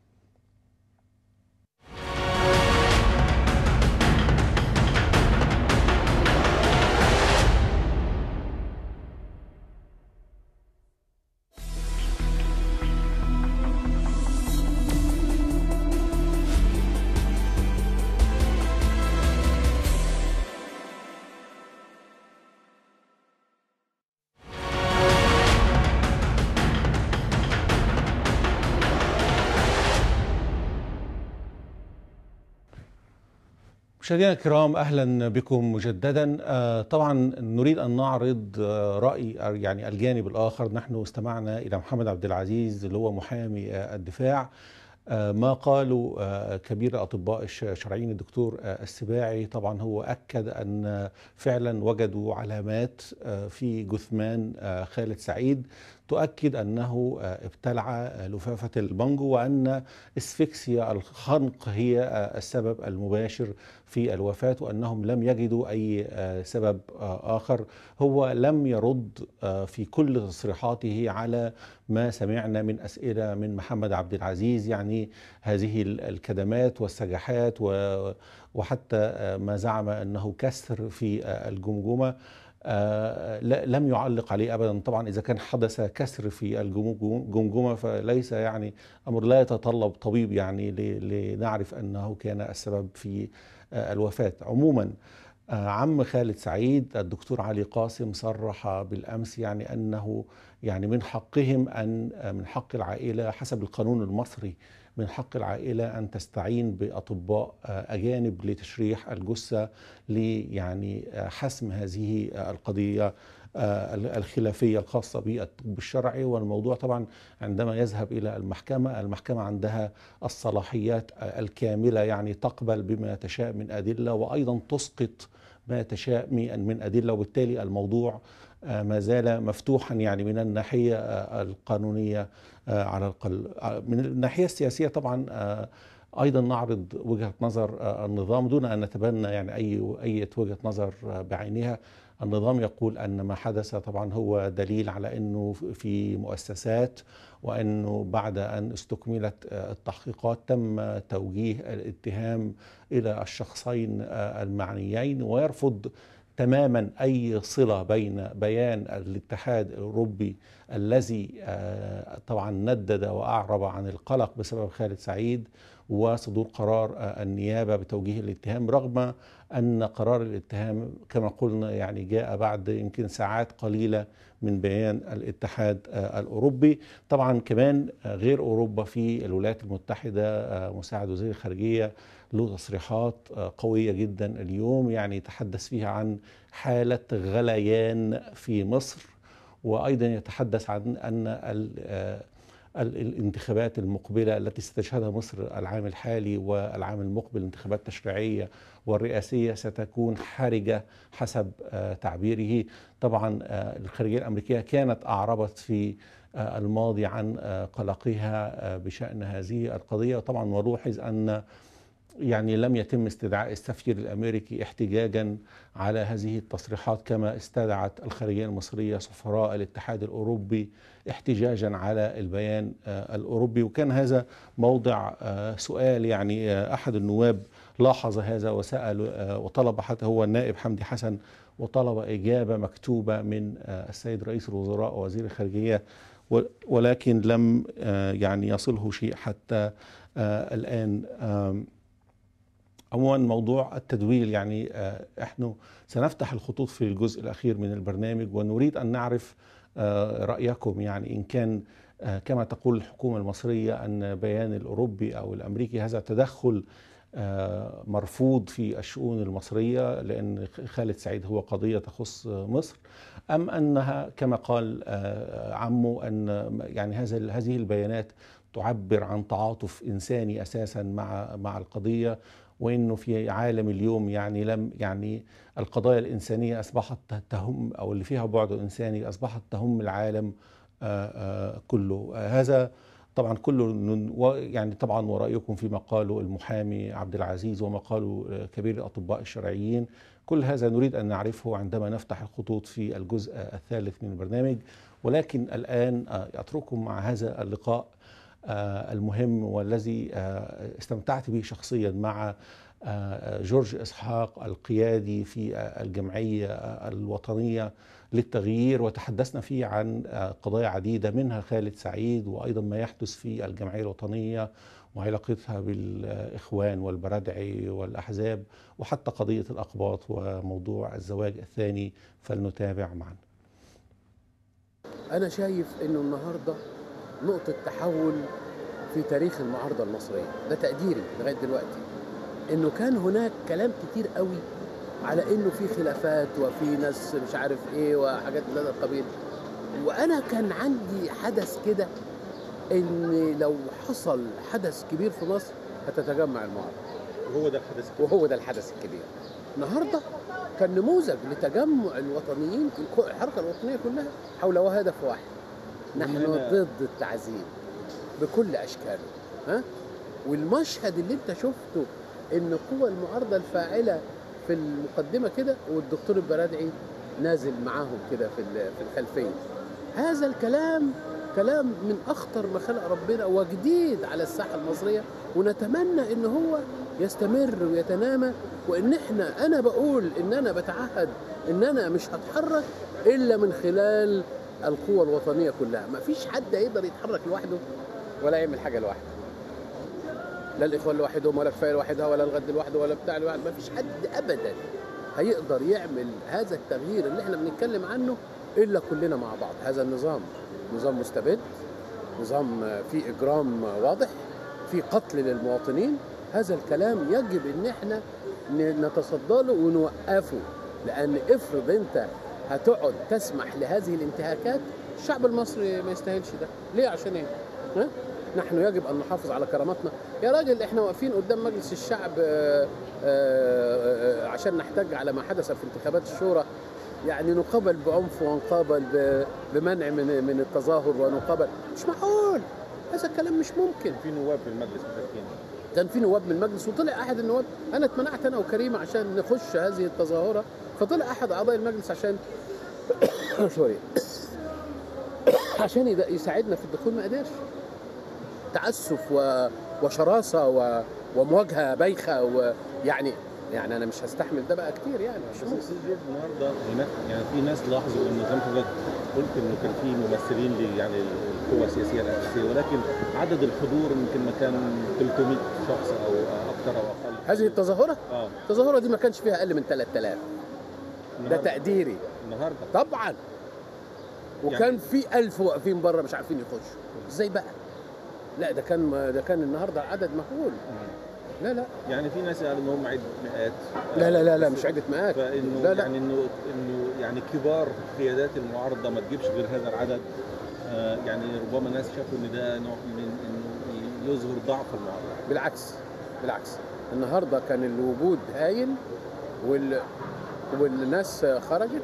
مشاهدينا الكرام، اهلا بكم مجددا. آه طبعا نريد ان نعرض آه راي يعني الجانب الاخر. نحن استمعنا الى محمد عبد العزيز اللي هو محامي آه الدفاع. ما قاله كبير الأطباء الشرعيين الدكتور السباعي طبعا هو أكد أن فعلا وجدوا علامات في جثمان خالد سعيد تؤكد أنه ابتلع لفافة البانجو، وأن اسفكسيا الخنق هي السبب المباشر في الوفاة، وأنهم لم يجدوا أي سبب آخر. هو لم يرد في كل تصريحاته على ما سمعنا من أسئلة من محمد عبد العزيز، يعني هذه الكدمات والسجحات وحتى ما زعم أنه كسر في الجمجمة لم يعلق عليه أبدا. طبعا إذا كان حدث كسر في الجمجمة فليس يعني أمر لا يتطلب طبيب يعني لنعرف أنه كان السبب في الوفاة. عموما عم خالد سعيد الدكتور علي قاسم صرح بالأمس يعني أنه يعني من حقهم أن من حق العائلة حسب القانون المصري من حق العائلة أن تستعين بأطباء أجانب لتشريح الجثة لي يعني حسم هذه القضية الخلافية الخاصة بالطب الشرعي. والموضوع طبعا عندما يذهب إلى المحكمة، المحكمة عندها الصلاحيات الكاملة يعني تقبل بما تشاء من أدلة وأيضا تسقط ما تشاء من أدلة، وبالتالي الموضوع ما زال مفتوحا يعني من الناحية القانونية على الأقل. من الناحية السياسية طبعا أيضا نعرض وجهة نظر النظام دون أن نتبنى يعني أي أي وجهة نظر بعينها. النظام يقول أن ما حدث طبعا هو دليل على أنه في مؤسسات، وأنه بعد أن استكملت التحقيقات تم توجيه الاتهام إلى الشخصين المعنيين، ويرفض تماما أي صلة بين بيان الاتحاد الأوروبي الذي طبعا ندد وأعرب عن القلق بسبب خالد سعيد وصدور قرار النيابة بتوجيه الاتهام، رغم أن قرار الاتهام كما قلنا يعني جاء بعد يمكن ساعات قليلة من بيان الاتحاد الأوروبي. طبعا كمان غير أوروبا في الولايات المتحدة مساعد وزير الخارجية له تصريحات قوية جدا اليوم يعني يتحدث فيها عن حالة غليان في مصر، وأيضا يتحدث عن أن الانتخابات المقبلة التي ستشهدها مصر العام الحالي والعام المقبل انتخابات تشريعية والرئاسية ستكون حرجة حسب تعبيره. طبعا الخارجية الأمريكية كانت أعربت في الماضي عن قلقها بشأن هذه القضية، وطبعا نلاحظ أن يعني لم يتم استدعاء السفير الأمريكي احتجاجا على هذه التصريحات، كما استدعت الخارجية المصرية سفراء الاتحاد الأوروبي احتجاجا على البيان الأوروبي. وكان هذا موضع سؤال يعني أحد النواب لاحظ هذا وسأل وطلب، حتى هو النائب حمدي حسن، وطلب إجابة مكتوبة من السيد رئيس الوزراء ووزير الخارجية، ولكن لم يعني يصله شيء حتى الآن. عموما موضوع التدويل يعني احنا سنفتح الخطوط في الجزء الأخير من البرنامج، ونريد أن نعرف رأيكم يعني إن كان كما تقول الحكومة المصرية أن بيان الأوروبي أو الأمريكي هذا تدخل مرفوض في الشؤون المصرية لأن خالد سعيد هو قضية تخص مصر، أم أنها كما قال عمه أن يعني هذا هذه البيانات تعبر عن تعاطف إنساني أساسا مع مع القضية، وإنه في عالم اليوم يعني لم يعني القضايا الإنسانية أصبحت تهم أو اللي فيها بعد إنساني أصبحت تهم العالم كله. هذا طبعا كله يعني طبعا ورأيكم فيما قاله المحامي عبد العزيز وما قاله كبير الأطباء الشرعيين، كل هذا نريد أن نعرفه عندما نفتح الخطوط في الجزء الثالث من البرنامج. ولكن الآن أترككم مع هذا اللقاء المهم والذي استمتعت به شخصيا مع جورج إسحاق القيادي في الجمعية الوطنية للتغيير، وتحدثنا فيه عن قضايا عديدة منها خالد سعيد وأيضا ما يحدث في الجمعية الوطنية وعلاقتها بالإخوان والبردعي والأحزاب وحتى قضية الأقباط وموضوع الزواج الثاني. فلنتابع معا. أنا شايف أنه النهاردة نقطة تحول في تاريخ المعارضة المصرية، ده تقديري لغاية دلوقتي، انه كان هناك كلام كتير قوي على انه في خلافات وفي ناس مش عارف ايه وحاجات من هذا القبيل، وانا كان عندي حدث كده ان لو حصل حدث كبير في مصر هتتجمع المعارضه، وهو ده الحدث الكبير. وهو ده الحدث الكبير. النهارده كان نموذج لتجمع الوطنيين، الحركه الوطنيه كلها حول هدف واحد، نحن ضد التعذيب بكل اشكاله. ها؟ والمشهد اللي انت شفته ان قوى المعارضه الفاعله في المقدمه كده، والدكتور البرادعي نازل معاهم كده في في الخلفيه. هذا الكلام كلام من اخطر ما خلق ربنا وجديد على الساحه المصريه، ونتمنى ان هو يستمر ويتنامى. وان احنا انا بقول ان انا بتعهد ان انا مش هتحرك الا من خلال القوى الوطنيه كلها. ما فيش حد يقدر يتحرك لوحده ولا يعمل حاجه لوحده، لا الاخوان لوحدهم ولا كفايه لوحدها ولا الغد لوحده ولا بتاع لوحده. ما فيش حد ابدا هيقدر يعمل هذا التغيير اللي احنا بنتكلم عنه الا كلنا مع بعض. هذا النظام نظام مستبد، نظام فيه اجرام واضح، فيه قتل للمواطنين. هذا الكلام يجب ان احنا نتصدى له ونوقفه، لان افرض انت هتقعد تسمح لهذه الانتهاكات، الشعب المصري ما يستاهلش ده. ليه؟ عشان ايه؟ ها؟ نحن يجب ان نحافظ على كرامتنا. يا راجل احنا واقفين قدام مجلس الشعب آآ آآ عشان نحتج على ما حدث في انتخابات الشورى، يعني نقابل بعنف ونقابل بمنع من من التظاهر ونقابل. مش معقول، هذا الكلام مش ممكن. في نواب في المجلس مشاركين، كان في نواب من المجلس وطلع احد النواب، انا اتمنعت انا وكريمه عشان نخش هذه التظاهره، فطلع احد اعضاء المجلس عشان سوري عشان يساعدنا في الدخول، ما قدرش. تعسف و... وشراسه و... ومواجهه بايخه، ويعني يعني انا مش هستحمل ده بقى كتير يعني. بس استاذ جورج النهارده هناك يعني في ناس لاحظوا انه زي ما حضرتك قلت انه كان في ممثلين ل يعني القوى السياسيه الاساسيه، ولكن عدد الحضور يمكن ما كان ثلاثمائة شخص او اكثر او اقل. هذه التظاهره؟ اه التظاهره دي ما كانش فيها اقل من ثلاثة آلاف. ده تقديري النهارده طبعا. وكان يعني في ألف واقفين بره مش عارفين يخشوا. ازاي بقى؟ لا ده كان ده كان النهارده عدد مهول. لا لا يعني في ناس قالوا ان هم عده مئات. لا لا لا لا مش عده مئات. فانه لا لا. يعني انه انه يعني كبار قيادات المعارضه ما تجيبش غير هذا العدد. آه يعني ربما ناس شافوا ان ده نوع من انه يظهر ضعف المعارضه. بالعكس بالعكس، النهارده كان الوجود هايل وال والناس خرجت،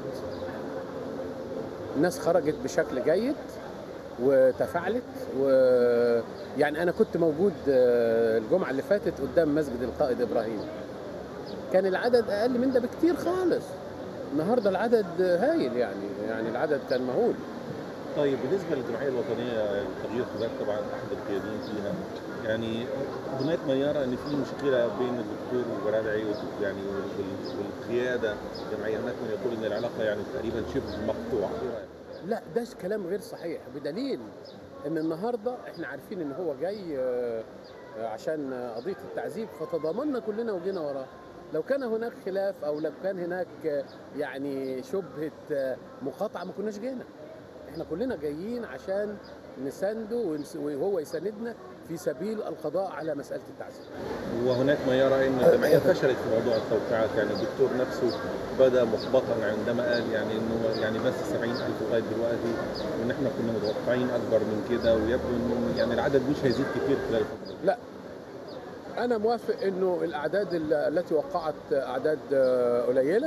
الناس خرجت بشكل جيد وتفاعلت. ويعني انا كنت موجود الجمعه اللي فاتت قدام مسجد القائد ابراهيم، كان العدد اقل من ده بكتير خالص. النهارده العدد هايل يعني يعني العدد كان مهول. طيب بالنسبه للجمعيه الوطنيه لتغيير حضرتك طبعا احد القياديين فيها، يعني هناك من يرى ان في مشكله بين الدكتور البرادعي يعني والقياده الجمعيه، هناك من يقول ان العلاقه يعني تقريبا شبه مقطوعه. لا ده كلام غير صحيح، بدليل ان النهارده احنا عارفين ان هو جاي عشان قضيه التعذيب، فتضامنا كلنا وجينا وراه. لو كان هناك خلاف او لو كان هناك يعني شبهه مقاطعه ما كناش جينا. احنا كلنا جايين عشان نسانده وهو يساندنا في سبيل القضاء على مساله التعذيب. وهناك ما يرى ان الجمعيه فشلت في موضوع التوقيعات، يعني الدكتور نفسه بدا محبطا عندما قال يعني انه يعني بس سبعين ألف لغايه دلوقتي، وان احنا كنا متوقعين اكبر من كده، ويبدو انه يعني العدد مش هيزيد كتير خلال الفتره. لا انا موافق انه الاعداد التي وقعت اعداد قليله،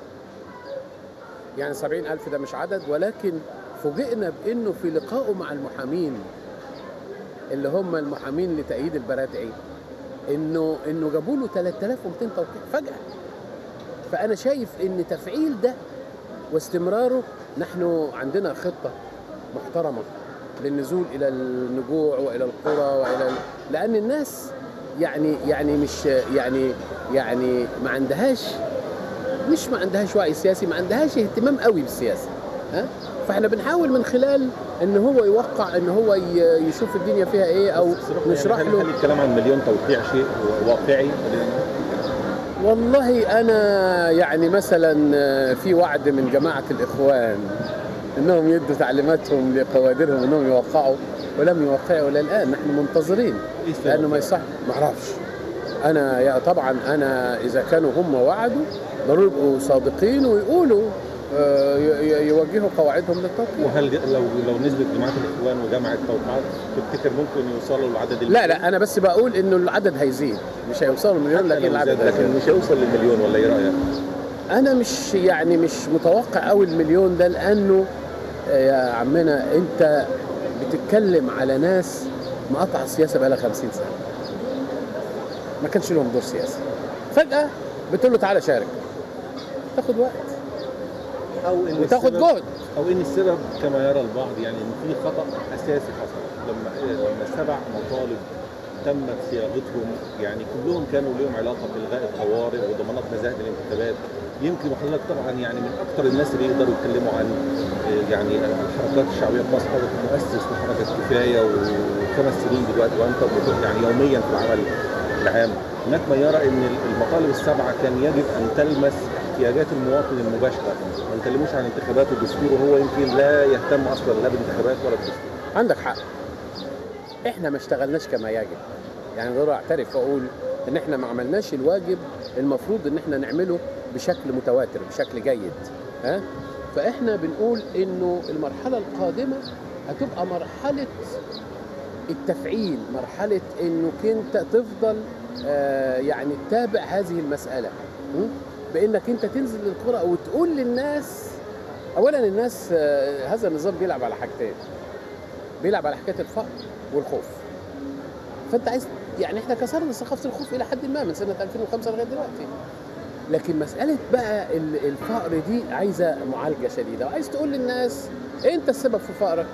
يعني سبعين ألف ده مش عدد، ولكن فوجئنا بانه في لقائه مع المحامين اللي هم المحامين لتأييد البرادعي انه انه جابوا له ثلاثة آلاف ومئتين توقيع فجأة. فانا شايف ان تفعيل ده واستمراره، نحن عندنا خطة محترمة للنزول الى النجوع والى القرى والى ال... لان الناس يعني يعني مش يعني يعني ما عندهاش مش ما عندهاش وعي سياسي، ما عندهاش اهتمام قوي بالسياسة. ها؟ فاحنا بنحاول من خلال ان هو يوقع، ان هو يشوف الدنيا فيها ايه او نشرح يعني له. هل الكلام عن مليون توقيع شيء واقعي؟ والله انا يعني مثلا في وعد من جماعه الاخوان انهم يدوا تعليماتهم لقوادرهم انهم يوقعوا، ولم يوقعوا الى الان. نحن منتظرين لانه ما يصح. ما اعرفش انا يا طبعا انا اذا كانوا هم وعدوا ضروري يبقوا صادقين ويقولوا آه، ي- يوجهوا قواعدهم للتوقيع. وهل ج- لو لو نسبه جماعه الاخوان وجمعت توقعات تفتكر ممكن يوصلوا لعدد لا لا انا بس بقول انه العدد هيزيد، مش هيوصلوا مليون لكن العدد لكن هيزيد. مش هيوصل للمليون ولا ايه رايك؟ انا مش يعني مش متوقع قوي المليون ده، لانه يا عمنا انت بتتكلم على ناس مقاطعه السياسه بقى لها خمسين سنه، ما كانش لهم دور سياسي، فجاه بتقول له تعالى شارك، تاخد وقت او ان وتاخد السبب- جهد. او ان السبب كما يرى البعض يعني ان في خطا اساسي حصل لما لما سبع مطالب تمت صياغتهم، يعني كلهم كانوا لهم علاقه بالغاء الطوارئ وضمانات نزاهه الانتخابات. يمكن وحضرتك طبعا يعني من اكثر الناس اللي يقدروا يتكلموا عن آه، يعني الحركات الشعبيه في مصر، حضرتك مؤسس لحركه كفايه وخمس سنين دلوقتي وانت بت- يعني يوميا في العمل العام. هناك من يرى ان المطالب السبعه كان يجب ان تلمس احتياجات المواطن المباشره، ما نتكلموش عن انتخابات ودستور، وهو يمكن لا يهتم اصلا لا بالانتخابات ولا بالدستور. عندك حق، احنا ما اشتغلناش كما يجب، يعني ضروري اعترف واقول ان احنا ما عملناش الواجب المفروض ان احنا نعمله بشكل متواتر بشكل جيد. ها فاحنا بنقول انه المرحله القادمه هتبقى مرحله التفعيل، مرحله انك انت تفضل آه يعني تتابع هذه المساله، م? بانك انت تنزل للقرى وتقول للناس. اولا الناس آه هذا النظام بيلعب على حاجتين، بيلعب على حكايه الفقر والخوف. فانت عايز يعني احنا كسرنا ثقافه الخوف الى حد ما من سنه ألفين وخمسة لغايه دلوقتي، لكن مساله بقى ال- الفقر دي عايزه معالجه شديده، وعايز تقول للناس انت السبب في فقرك،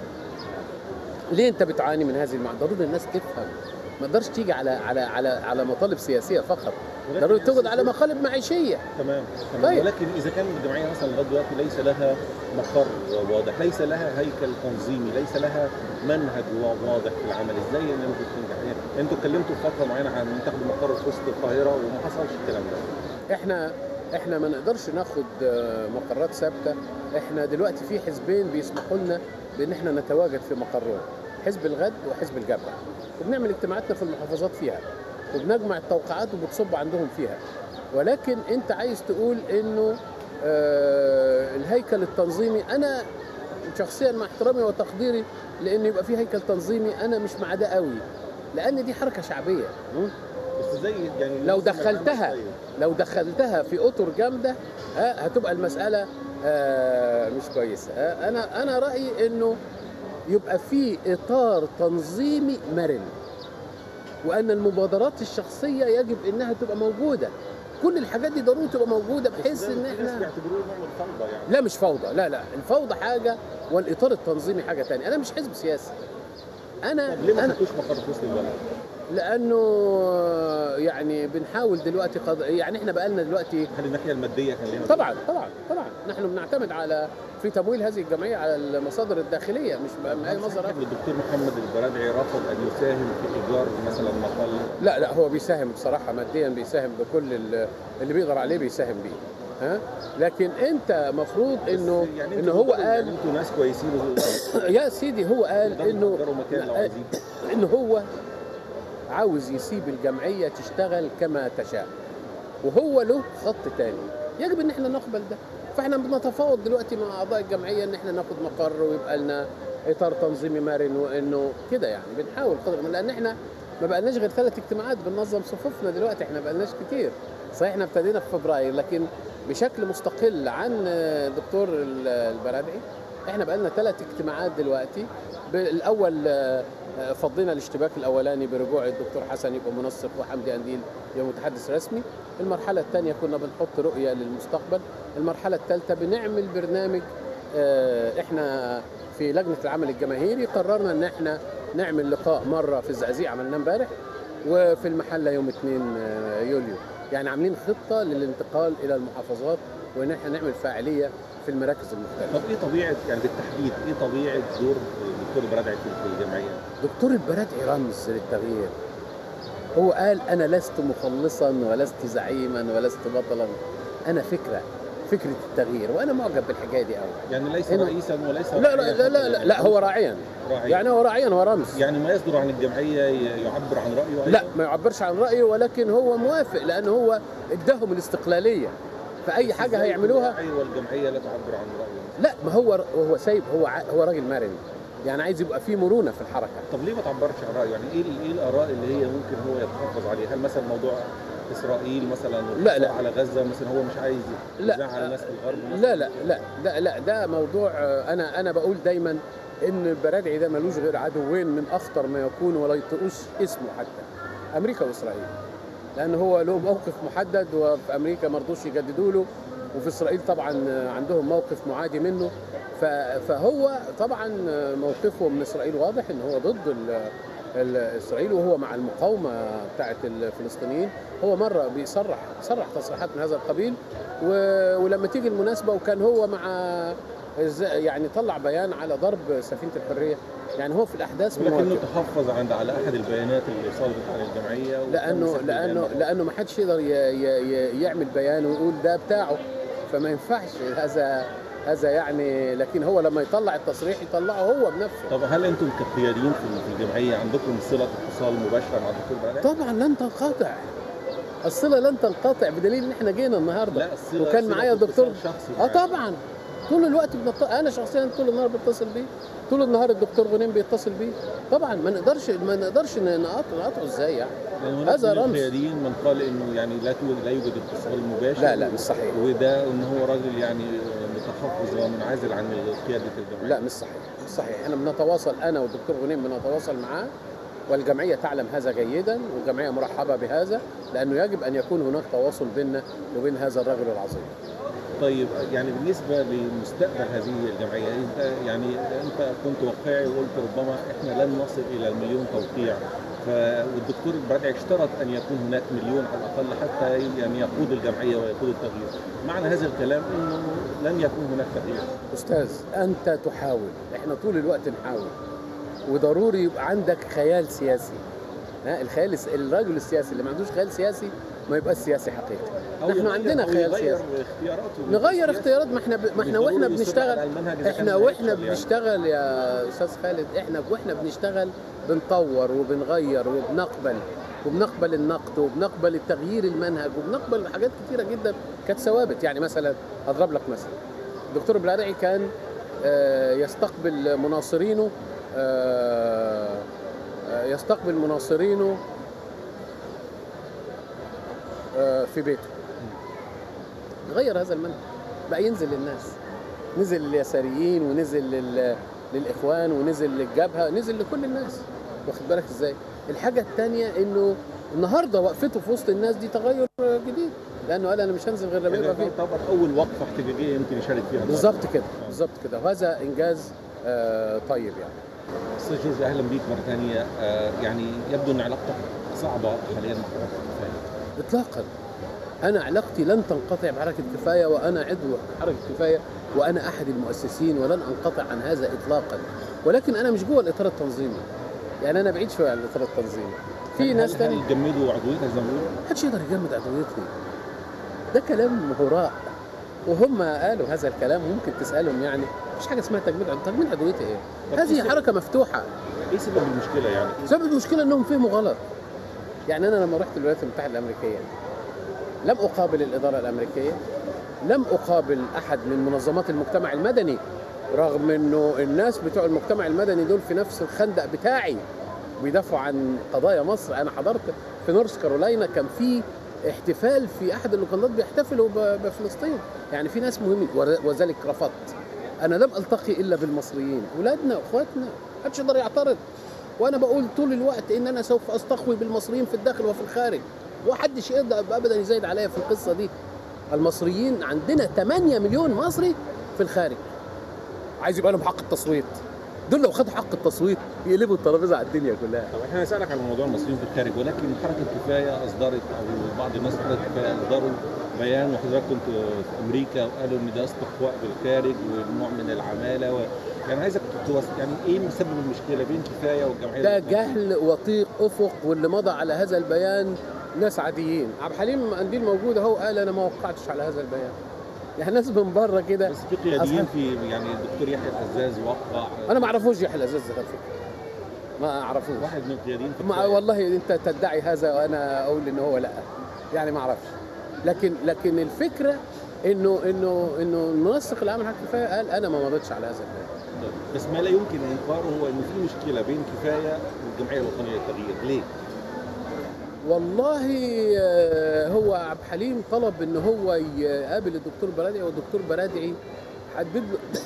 ليه انت بتعاني من هذه المعاناه. ضروري الناس تفهم، ما تقدرش تيجي على على على على مطالب سياسيه فقط، ولكن ضروري تقعد السياسة- على مطالب معيشيه. تمام تمام. طيب. ولكن اذا كان الجمعيه مثلا لغايه دلوقتي ليس لها مقر واضح، ليس لها هيكل تنظيمي، ليس لها منهج واضح في العمل، ازاي ان انتوا تنجح؟ يعني انتوا اتكلمتوا في فتره معينه عن تاخدوا مقر في وسط القاهره وما حصلش الكلام ده. احنا احنا ما نقدرش ناخد آه، مقرات ثابته. احنا دلوقتي في حزبين بيسمحوا لنا بان احنا نتواجد في مقرهم، حزب الغد وحزب الجبهه، وبنعمل اجتماعاتنا في المحافظات فيها، وبنجمع التوقعات وبتصب عندهم فيها. ولكن انت عايز تقول انه آه الهيكل التنظيمي، انا شخصيا مع احترامي وتقديري لان يبقى في هيكل تنظيمي، انا مش مع ده قوي، لان دي حركه شعبيه. م? بس زي يعني لو مثل ما دخلتها العمل لو دخلتها في اطر جامده ها هتبقى المساله آه، مش كويسه. ها، انا انا رايي انه يبقى في اطار تنظيمي مرن، وان المبادرات الشخصيه يجب انها تبقى موجوده. كل الحاجات دي ضروري تبقى موجوده بحيث ده- ان في ناس احنا بيعتبروه نوع من الفوضى يعني. لا مش فوضى، لا لا الفوضى حاجه والاطار التنظيمي حاجه ثانيه. انا مش حزب سياسي، انا طب ليه ما انا خدتوش مقر في وسط البلد؟ لانه يعني بنحاول دلوقتي قض... يعني احنا بقالنا دلوقتي هل الناحيه الماديه كان ليها؟ طبعا طبعا طبعا نحن بنعتمد على في تمويل هذه الجمعيه على المصادر الداخليه مش بقى من اي مصدر صحيح آخر. الدكتور محمد البرادعي رفض ان يساهم في ايجار مثلا مقال؟ لا لا هو بيساهم بصراحه ماديا، بيساهم بكل ال- اللي بيقدر عليه بيساهم بيه. ها لكن انت مفروض انه يعني انه انتوا هو بتقولوا يعني قال انتوا ناس كويسين يا سيدي هو قال تقدروا انه تأجروا مكان لو عايزين. انه هو عاوز يسيب الجمعيه تشتغل كما تشاء، وهو له خط تاني يجب ان احنا نقبل ده. فاحنا بنتفاوض دلوقتي مع اعضاء الجمعيه ان احنا ناخد مقر ويبقى لنا اطار تنظيمي مرن، وانه كده يعني بنحاول قدر من، لان احنا ما بقالناش غير ثلاث اجتماعات بننظم صفوفنا دلوقتي، احنا ما بقالناش كتير. صحيح احنا ابتدينا في فبراير، لكن بشكل مستقل عن الدكتور البرادعي احنا بقالنا ثلاث اجتماعات دلوقتي. الاول فضينا الاشتباك الاولاني برجوع الدكتور حسن يبقى منسق وحمدي انديل يبقى متحدث رسمي. المرحله الثانيه كنا بنحط رؤيه للمستقبل. المرحله الثالثه بنعمل برنامج. احنا في لجنه العمل الجماهيري قررنا ان احنا نعمل لقاء مره في الزقازيق عملناه امبارح، وفي المحله يوم اثنين يوليو. يعني عاملين خطه للانتقال الى المحافظات وان احنا نعمل فاعليه في المراكز المختلفه. طب ايه طبيعه يعني بالتحديد ايه طبيعه دور الدكتور البرادعي في الجمعيه؟ دكتور البرادعي رمز للتغيير. هو قال انا لست مخلصا ولست زعيما ولست بطلا، انا فكره فكره التغيير، وانا معجب بالحكايه دي قوي. يعني ليس إنه رئيسا وليس لا لا لا لا, لا, لا هو راعيا. راعي. يعني هو راعيا هو رمز. يعني ما يصدر عن الجمعيه يعبر عن رايه أيضا؟ لا ما يعبرش عن رايه، ولكن هو موافق لان هو اداهم الاستقلاليه. فاي حاجه هيعملوها. ايوه الجمعيه لا تعبر عن رايه. لا ما هو هو سايب، هو هو راجل مرن، يعني عايز يبقى فيه مرونه في الحركه. طب ليه ما تعبرش عن رايه؟ يعني ايه ايه الاراء اللي هي ممكن هو يتحفظ عليها؟ هل مثلا موضوع اسرائيل مثلا لا لا على غزه مثلا هو مش عايز يزعل الناس في الغرب مثلا؟ لا لا لا لا لا ده موضوع. انا انا بقول دايما ان البرادعي ده ملوش غير عدوين من اخطر ما يكون ولا يطقوش اسمه حتى، امريكا واسرائيل، لان هو له موقف محدد وفي امريكا ما رضوش يجددوا له، وفي اسرائيل طبعا عندهم موقف معادي منه. فهو طبعا موقفه من اسرائيل واضح ان هو ضد اسرائيل وهو مع المقاومه بتاعه الفلسطينيين. هو مره بيصرح صرح تصريحات من هذا القبيل، ولما تيجي المناسبه وكان هو مع يعني طلع بيان على ضرب سفينه الحريه، يعني هو في الاحداث لكنه تحفظ عند على احد البيانات اللي صادرت عن الجمعيه، لانه لانه لانه ما حدش يقدر يعمل بيان ويقول ده بتاعه، فما ينفعش هذا هذا يعني. لكن هو لما يطلع التصريح يطلعه هو بنفسه. طب هل انتم كقياديين في الجمعيه عندكم صله اتصال مباشره مع الدكتور برادعي؟ طبعا لن تنقطع الصله، لن تنقطع، بدليل ان احنا جينا النهارده. لا الصله وكان معايا الدكتور شخصي. اه طبعا طول الوقت بنط... انا شخصيا طول النهار بتصل بيه، طول النهار الدكتور غنيم بيتصل بيه. طبعا ما نقدرش ما نقدرش نقاطعه نقاطعه ازاي يعني. يعني هذا رمز القياديين من قال انه يعني لا لا يوجد اتصال مباشر. لا لا مش صحيح. وده ان هو راجل يعني متحفظ ومنعزل عن قياده الجمعيه. لا مش صحيح مش صحيح. احنا بنتواصل انا والدكتور غنيم بنتواصل معاه، والجمعيه تعلم هذا جيدا، والجمعيه مرحبه بهذا، لانه يجب ان يكون هناك تواصل بيننا وبين هذا الرجل العظيم. طيب يعني بالنسبه لمستقبل هذه الجمعيه، انت يعني انت كنت واقعي وقلت ربما احنا لن نصل الى المليون توقيع، والدكتور برادعي اشترط ان يكون هناك مليون على الاقل حتى يعني يقود الجمعيه ويقود التغيير. معنى هذا الكلام انه لن يكون هناك تغيير. استاذ انت تحاول، احنا طول الوقت نحاول، وضروري يبقى عندك خيال سياسي. ها الخيال الراجل السياسي اللي ما عندوش خيال سياسي ما يبقاش سياسي حقيقي. نحن عندنا خيال سياسي. نغير اختيارات. ما احنا ب... ما احنا واحنا بنشتغل احنا واحنا بنشتغل يا استاذ خالد، احنا واحنا بنشتغل بنطور وبنغير وبنقبل وبنقبل النقد وبنقبل التغيير المنهج وبنقبل حاجات كثيره جدا كانت ثوابت. يعني مثلا اضرب لك مثلا الدكتور برادعي كان يستقبل مناصرينه يستقبل مناصرينه في بيته. غير هذا المنهج بقى ينزل للناس، نزل لليساريين ونزل لل... للاخوان ونزل للجبهه، نزل لكل الناس. واخد بالك ازاي؟ الحاجه الثانيه انه النهارده وقفته في وسط الناس دي تغير جديد، لانه قال انا مش هنزل غير لما يبقى فيه. طبعا اول وقفه احتجاجيه يمكن يشارك فيها. بالظبط كده بالظبط كده، وهذا انجاز آه طيب يعني. استاذ جورج اهلا بيك مره ثانيه. آه يعني يبدو ان علاقتك صعبه حاليا مع حركه كفايه. اطلاقا. انا علاقتي لن تنقطع بحركه كفايه، وانا عضو حركه كفايه، وانا احد المؤسسين ولن انقطع عن هذا اطلاقا. ولكن انا مش جوه الاطار التنظيمي، يعني انا بعيد شويه عن الاطار التنظيمي. في ناس ثانيه هل جمدوا عضويتك زي ما بيقولوا؟ محدش يقدر يجمد عضويتي، ده كلام هراء، وهم قالوا هذا الكلام. ممكن تسالهم يعني مفيش حاجه اسمها تجميد عضويتي. تجميد عضويتي ايه؟ هذه حركه مفتوحه. ايه سبب المشكله يعني؟ سبب المشكله انهم فهموا غلط. يعني انا لما رحت الولايات المتحده الامريكيه لم اقابل الاداره الامريكيه، لم اقابل احد من منظمات المجتمع المدني، رغم انه الناس بتوع المجتمع المدني دول في نفس الخندق بتاعي بيدافعوا عن قضايا مصر. انا حضرت في نورث كارولاينا كان في احتفال في احد اللوكالات بيحتفلوا بفلسطين، يعني في ناس مهمين، وذلك رفضت. انا لم التقي الا بالمصريين، اولادنا واخواتنا، محدش يقدر يعترض. وانا بقول طول الوقت ان انا سوف استقوي بالمصريين في الداخل وفي الخارج، ومحدش يقدر ابدا يزايد عليا في القصه دي. المصريين عندنا ثمانية مليون مصري في الخارج عايز يبقى لهم حق التصويت. دول لو خدوا حق التصويت يقلبوا الترابيزه على الدنيا كلها. طب احنا هنسالك عن موضوع المصريين في الخارج، ولكن حركه كفايه اصدرت او بعض الناس حركه كفايه اصدروا بيان، وحضرتك كنت في امريكا، وقالوا ان ده استقواء بالخارج ونوع من العماله و... يعني عايزك يعني ايه مسبب المشكله بين كفايه والجمعيه؟ ده جهل وطيق افق، واللي مضى على هذا البيان ناس عاديين. عبد الحليم قنديل موجود اهو قال انا ما وقعتش على هذا البيان. يعني ناس من بره كده. بس في قياديين في يعني الدكتور يحيى العزاز وقع. انا ما اعرفوش يحيى العزاز على فكره، ما اعرفوش. واحد من القياديين ما والله انت تدعي هذا وانا اقول ان هو لا، يعني ما اعرفش. لكن لكن الفكره انه انه انه المنسق العام لحركه كفايه قال انا ما مضيتش على هذا الباب. بس ما لا يمكن انكاره هو انه في مشكله بين كفايه والجمعيه الوطنيه للتغيير، ليه؟ والله هو عبد الحليم طلب ان هو يقابل الدكتور برادعي، والدكتور برادعي حدد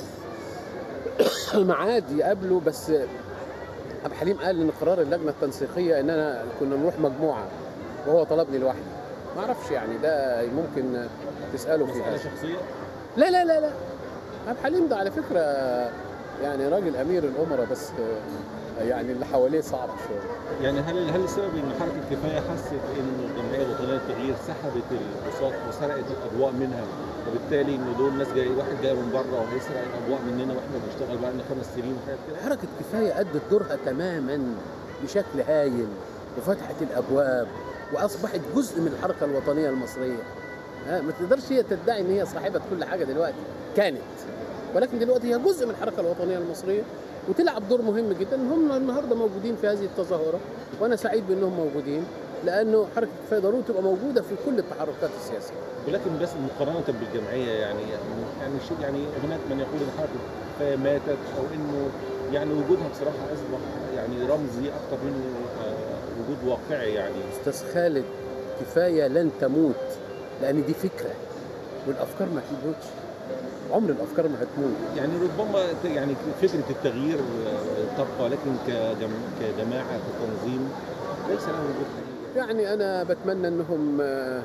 له ميعاد يقابله، بس عبد الحليم قال ان قرار اللجنه التنسيقيه ان انا كنا نروح مجموعه وهو طلبني لوحدي. ما اعرفش يعني، ده ممكن تساله في مساله شخصيه؟ لا لا لا لا عبد الحليم ده على فكره يعني راجل امير الامراء، بس يعني اللي حواليه صعب شويه. يعني هل هل السبب ان حركه كفايه حست ان الجمعيه الوطنيه للتغيير سحبت البساط وسرقت الاضواء منها، وبالتالي ان دول ناس جاي واحد جاي من بره وهيسرق الاضواء مننا واحنا بنشتغل بقى لنا خمس سنين وحاجات كده؟ حركه كفايه ادت دورها تماما بشكل هايل، وفتحت الابواب واصبحت جزء من الحركه الوطنيه المصريه. ها ما تقدرش هي تدعي ان هي صاحبه كل حاجه دلوقتي، كانت، ولكن دلوقتي هي جزء من الحركه الوطنيه المصريه وتلعب دور مهم جدا. هم النهارده موجودين في هذه التظاهره، وانا سعيد بانهم موجودين، لانه حركه كفايه ضروري تبقى موجوده في كل التحركات السياسيه. ولكن بس مقارنه بالجمعيه يعني يعني شيء يعني هناك من يقول ان حركه كفايه ماتت، او انه يعني وجودها بصراحه اصبح يعني رمزي اكثر منه وجود واقعي. يعني استاذ خالد، كفايه لن تموت، لان دي فكره، والافكار ما تموتش، عمر الافكار ما هتموت. يعني ربما يعني فكره التغيير تبقى، لكن كجم... كجماعه كتنظيم ليس لها وجود حقيقي. يعني انا بتمنى انهم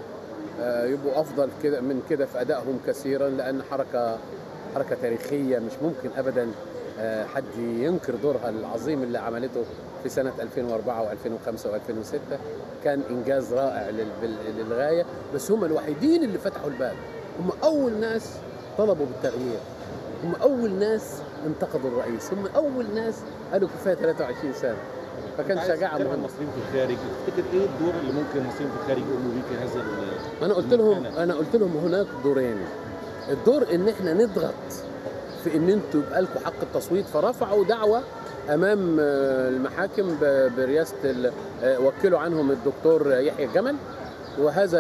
يبقوا افضل كده من كده في ادائهم كثيرا، لان حركه حركه تاريخيه مش ممكن ابدا حد ينكر دورها العظيم اللي عملته في سنه ألفين وأربعة وألفين وخمسة وألفين وستة. كان انجاز رائع للغايه، بس هم الوحيدين اللي فتحوا الباب، هم اول ناس طلبوا بالتغيير، هم اول ناس انتقدوا الرئيس، هم اول ناس قالوا كفايه ثلاثة وعشرين سنه، فكان شجاعه مهمه. المصريين في الخارج، تفتكر ايه الدور اللي ممكن المصريين في الخارج يقوموا بيه في هذا؟ انا قلت لهم انا قلت لهم هناك دورين. الدور ان احنا نضغط في ان انتوا يبقى لكم حق التصويت، فرفعوا دعوه امام المحاكم برئاسه وكلوا عنهم الدكتور يحيى الجمل، وهذا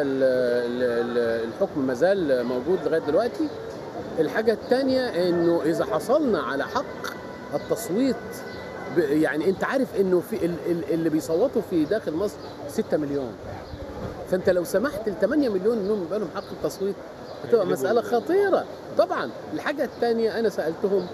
الحكم ما زال موجود لغايه دلوقتي. الحاجه الثانيه انه اذا حصلنا على حق التصويت، يعني انت عارف انه في اللي بيصوتوا في داخل مصر ستة مليون، فانت لو سمحت ل ثمانية مليون انهم يبقى لهم حق التصويت هتبقى مساله خطيره طبعا. الحاجه الثانيه انا سالتهم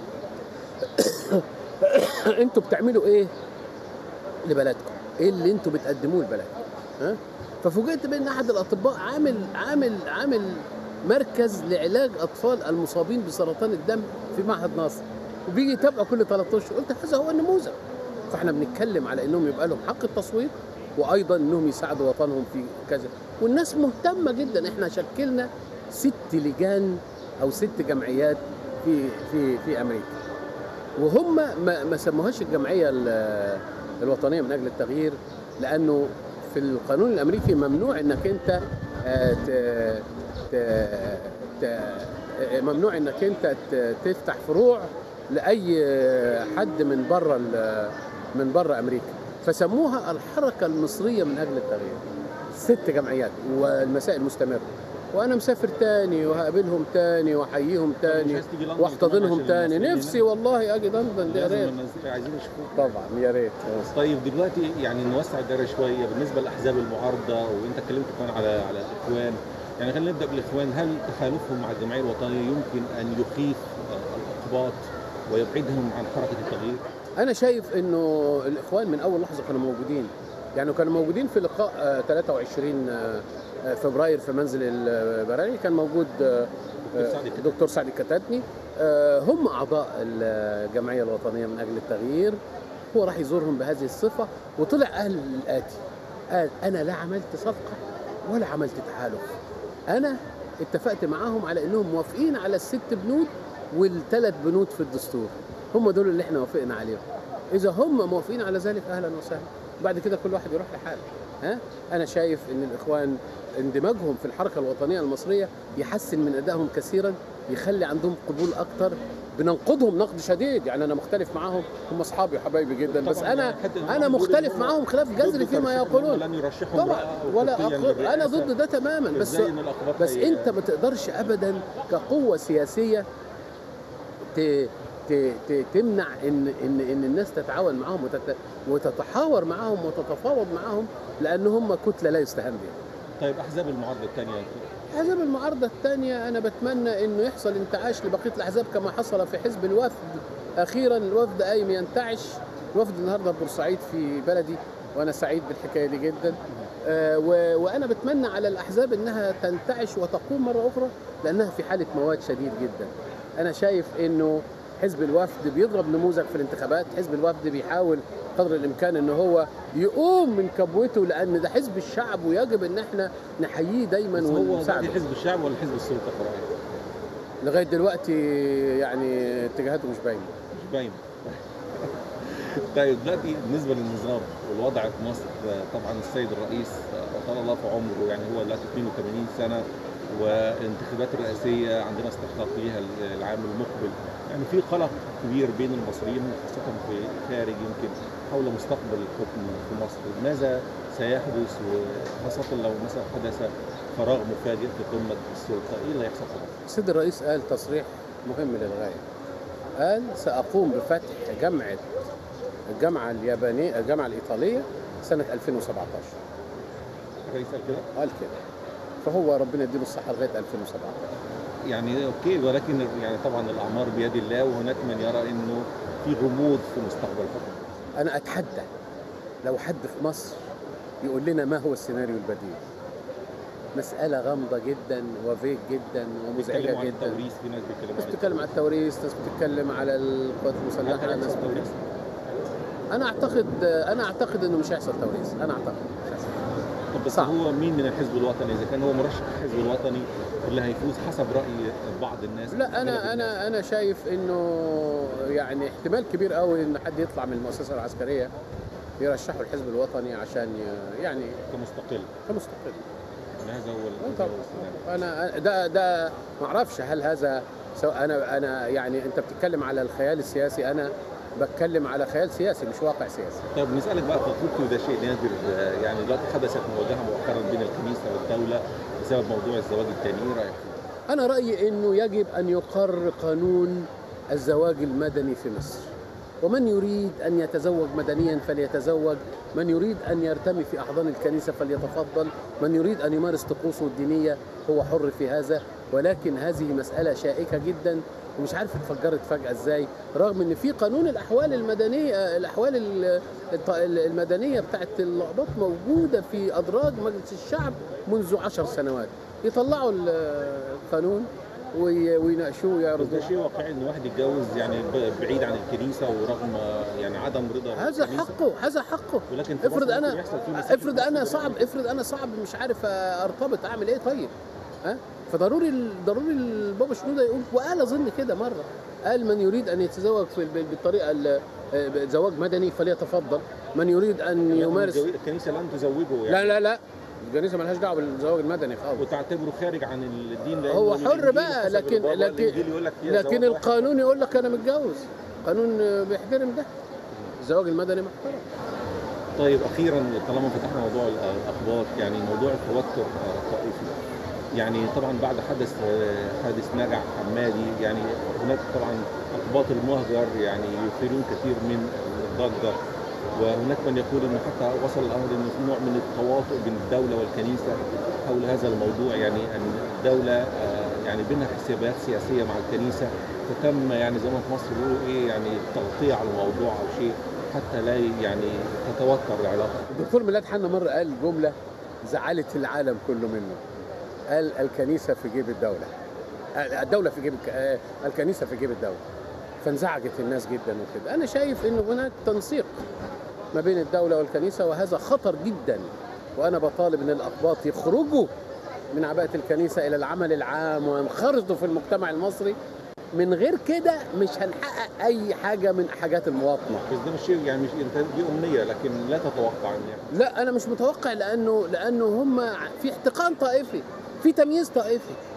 انتوا بتعملوا ايه لبلدكم؟ ايه اللي انتوا بتقدموه لبلدكم؟ ها؟ ففوجئت بان احد الاطباء عامل عامل عامل مركز لعلاج اطفال المصابين بسرطان الدم في معهد ناصر، وبيجي يتابعوا كل ثلاثة اشهر. قلت هذا هو النموذج. فاحنا بنتكلم على انهم يبقى لهم حق التصويت، وايضا انهم يساعدوا وطنهم في كذا، والناس مهتمه جدا. احنا شكلنا ست لجان او ست جمعيات في في في امريكا، وهم ما, ما سموهاش الجمعيه الوطنيه من اجل التغيير، لانه في القانون الامريكي ممنوع انك انت ت ت ت ممنوع انك انت تفتح فروع لاي حد من بره من بره امريكا، فسموها الحركه المصريه من اجل التغيير. ست جمعيات والمسائل مستمره، وانا مسافر تاني وهقابلهم تاني واحييهم تاني واحتضنهم تاني. نفسي والله اجي لندن، يا ريت. عايزين نشوفوك طبعا، يا ريت. طيب دلوقتي يعني نوسع الدائره شويه بالنسبه لاحزاب المعارضه، وانت اتكلمت كمان على على الاخوان. يعني خلينا نبدا بالاخوان، هل تحالفهم مع الجمعيه الوطنيه يمكن ان يخيف الاحباط ويبعدهم عن حركه التغيير؟ انا شايف انه الاخوان من اول لحظه كانوا موجودين، يعني كانوا موجودين في لقاء ثلاثة وعشرين فبراير في منزل البراري، كان موجود دكتور سعد الكتاتني. هم اعضاء الجمعيه الوطنيه من اجل التغيير. هو راح يزورهم بهذه الصفه، وطلع قال الاتي، قال انا لا عملت صفقه ولا عملت تحالف، انا اتفقت معاهم على انهم موافقين على الست بنود والثلاث بنود في الدستور، هم دول اللي احنا وافقنا عليهم. اذا هم موافقين على ذلك اهلا وسهلا، بعد كده كل واحد يروح لحاله. ها انا شايف ان الاخوان اندماجهم في الحركه الوطنيه المصريه يحسن من ادائهم كثيرا، يخلي عندهم قبول اكتر. بننقدهم نقد شديد، يعني انا مختلف معاهم، هم اصحابي وحبايبي جدا، بس انا انا مختلف معاهم خلاف جذري فيما يقولون طبعا، ولا أقول انا ضد ده تماما. بس بس انت ما تقدرش ابدا كقوه سياسيه ت تمنع ان ان ان الناس تتعاون معاهم وتتحاور معاهم وتتفاوض معاهم، لان هم كتله لا يستهان بها. طيب احزاب المعارضه الثانيه، احزاب المعارضه الثانيه انا بتمنى انه يحصل انتعاش لبقيه الاحزاب كما حصل في حزب الوفد. اخيرا الوفد قايم ينتعش. الوفد النهارده في بورسعيد في بلدي، وانا سعيد بالحكايه دي جدا. آه وانا بتمنى على الاحزاب انها تنتعش وتقوم مره اخرى، لانها في حاله مواد شديد جدا. انا شايف انه حزب الوفد بيضرب نموذج في الانتخابات، حزب الوفد بيحاول قدر الامكان ان هو يقوم من كبوته، لان ده حزب الشعب ويجب ان احنا نحييه دايما ونساعده. هو حزب الشعب ولا حزب السلطه قرار؟ لغايه دلوقتي يعني اتجاهاته مش باينه. مش باينه. طيب دلوقتي بالنسبه للنظام والوضع في مصر، طبعا السيد الرئيس اطال الله في عمره، يعني هو دلوقتي اثنين وثمانين سنه، والانتخابات الرئاسيه عندنا استحقاق ليها العام المقبل. يعني في قلق كبير بين المصريين خاصه في الخارج يمكن حول مستقبل الحكم في مصر. ماذا سيحدث، وخاصه لو مثلا حدث فراغ مفاجئ في قمه السلطه، ايه اللي هيحصل في مصر؟ السيد الرئيس قال تصريح مهم للغايه، قال ساقوم بفتح جامعه الجامعه اليابانيه الجامعه الايطاليه سنه ألفين وسبعطاشر. الرئيس قال كده؟ قال كده. فهو ربنا يديله الصحه لغايه ألفين وسبعطاشر. يعني اوكي، ولكن يعني طبعا الاعمار بيد الله، وهناك من يرى انه في غموض في مستقبل الحكم. انا اتحدى لو حد في مصر يقول لنا ما هو السيناريو البديل. مساله غامضه جدا وفيك جدا ومزعجه جدا. عن التوريث، في ناس بيتكلموا ناس بتتكلم عن التوريث، ناس بتتكلم على القوات المسلحه، ناس بتتكلم. انا اعتقد انا اعتقد انه مش هيحصل توريث، انا اعتقد مش هيحصل. طب بس صعب. هو مين من الحزب الوطني اذا كان هو مرشح الحزب الوطني اللي هيفوز حسب راي بعض الناس؟ لا انا انا انا شايف انه يعني احتمال كبير قوي ان حد يطلع من المؤسسه العسكريه يرشحوا الحزب الوطني عشان يعني كمستقل كمستقل هذا هو طبعا. انا ده ده ما اعرفش هل هذا سواء انا انا يعني انت بتتكلم على الخيال السياسي، انا بتكلم على خيال سياسي مش واقع سياسي. طيب نسالك بقى تطبيق، وده شيء نادر، يعني دلوقتي حدثت مواجهه مؤخرا بين الكنيسه والدوله بسبب موضوع الزواج الثاني، ايه رايك فيه؟ انا رايي انه يجب ان يقر قانون الزواج المدني في مصر، ومن يريد ان يتزوج مدنيا فليتزوج، من يريد ان يرتمي في احضان الكنيسه فليتفضل، من يريد ان يمارس طقوسه الدينيه هو حر في هذا. ولكن هذه مساله شائكه جدا ومش عارف اتفجرت فجأة ازاي، رغم ان في قانون الاحوال المدنيه الاحوال المدنيه بتاعت الاقباط موجوده في ادراج مجلس الشعب منذ عشر سنوات. يطلعوا القانون ويناقشوه ويعرضوه. ده شيء واقعي ان واحد يتجوز يعني بعيد عن الكنيسه ورغم يعني عدم رضا هذا حقه، هذا حقه. ولكن افرض انا افرض انا صعب افرض انا صعب مش عارف ارتبط، اعمل ايه طيب؟ ها؟ فضروري ضروري البابا شنودة يقول، وقال اظن كده مره، قال من يريد ان يتزوج في بالطريقه زواج مدني فليتفضل، من يريد ان يمارس. الكنيسه لن تزوجه يعني. لا لا لا الكنيسه مالهاش دعوه بالزواج المدني خالص، وتعتبره خارج عن الدين. هو حر بقى، لكن لكن لكن القانون يقول لك انا متجوز، قانون بيحترم ده. الزواج المدني محترم. طيب اخيرا طالما فتحنا موضوع الاخبار، يعني موضوع التوتر الطائفي، يعني طبعا بعد حدث حادث نجع حمادي، يعني هناك طبعا اقباط المهجر يعني يثيرون كثير من الضجه، وهناك من يقول انه حتى وصل الامر انه في نوع من التواطؤ بين الدوله والكنيسه حول هذا الموضوع، يعني ان الدوله يعني بينها حسابات سياسيه مع الكنيسه، فتم يعني زي ما في مصر بيقولوا ايه يعني تغطيه على الموضوع او شيء حتى لا يعني تتوتر العلاقه. الدكتور ميلاد حنا مره قال جمله زعلت العالم كله منه، قال الكنيسه في جيب الدوله، الدوله في جيب الكنيسه في جيب الدوله، فانزعجت الناس جدا وكده. انا شايف انه هناك تنسيق ما بين الدوله والكنيسه، وهذا خطر جدا، وانا بطالب ان الاقباط يخرجوا من عباءه الكنيسه الى العمل العام وينخرطوا في المجتمع المصري. من غير كده مش هنحقق اي حاجه من حاجات المواطنه. بس ده مش شيء يعني مش دي امنيه، لكن لا تتوقع ان يعني. لا انا مش متوقع، لانه لانه هم في احتقان طائفي، في تمييز طائفي،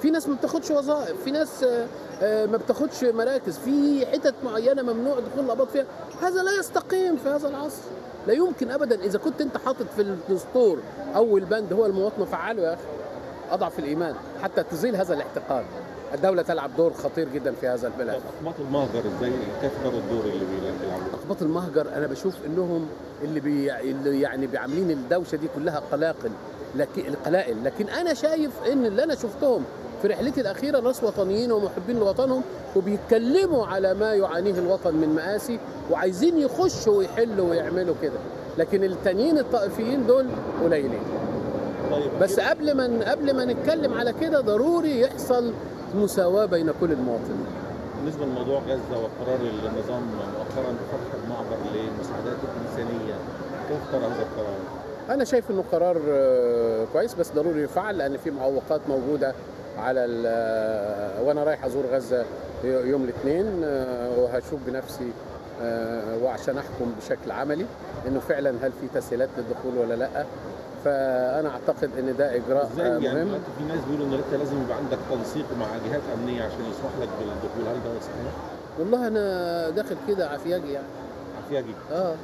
في ناس ما بتاخدش وظائف، في ناس ما بتاخدش مراكز، في حتت معينه ممنوع دخول الاباط فيها. هذا لا يستقيم في هذا العصر، لا يمكن ابدا. اذا كنت انت حاطط في الدستور اول بند هو المواطنه، فعله يا اخي، اضعف الايمان حتى تزيل هذا الاحتقان. الدوله تلعب دور خطير جدا في هذا البلد. اقباط المهجر ازاي كيف ترى الدور اللي بيلعبوه؟ اقباط المهجر انا بشوف انهم اللي, بي... اللي يعني بيعملين الدوشه دي كلها قلاقل، لكن القلائل، لكن انا شايف ان اللي انا شفتهم في رحلتي الاخيره ناس وطنيين ومحبين لوطنهم، وبيتكلموا على ما يعانيه الوطن من مآسي، وعايزين يخشوا ويحلوا ويعملوا كده. لكن التانيين الطائفيين دول قليلين. طيب بس قبل ما قبل ما نتكلم على كده ضروري يحصل مساواة بين كل المواطنين. بالنسبة لموضوع غزة وقرار النظام مؤخرا بفتح المعبر للمساعدات الإنسانية، كيف ترى هذا القرار؟ أنا شايف إنه قرار كويس، بس ضروري يفعل، لأن في معوقات موجودة على وأنا رايح أزور غزة يوم الاثنين وهشوف بنفسي وعشان أحكم بشكل عملي إنه فعلا هل في تسهيلات للدخول ولا لأ. فانا اعتقد ان ده اجراء مهم. يعني في ناس بيقولوا ان انت لازم يبقى عندك تنسيق مع جهات امنيه عشان يسمح لك بالدخول، هل ده صحيح؟ والله انا داخل كده عفياجي يعني. عفياجي؟ اه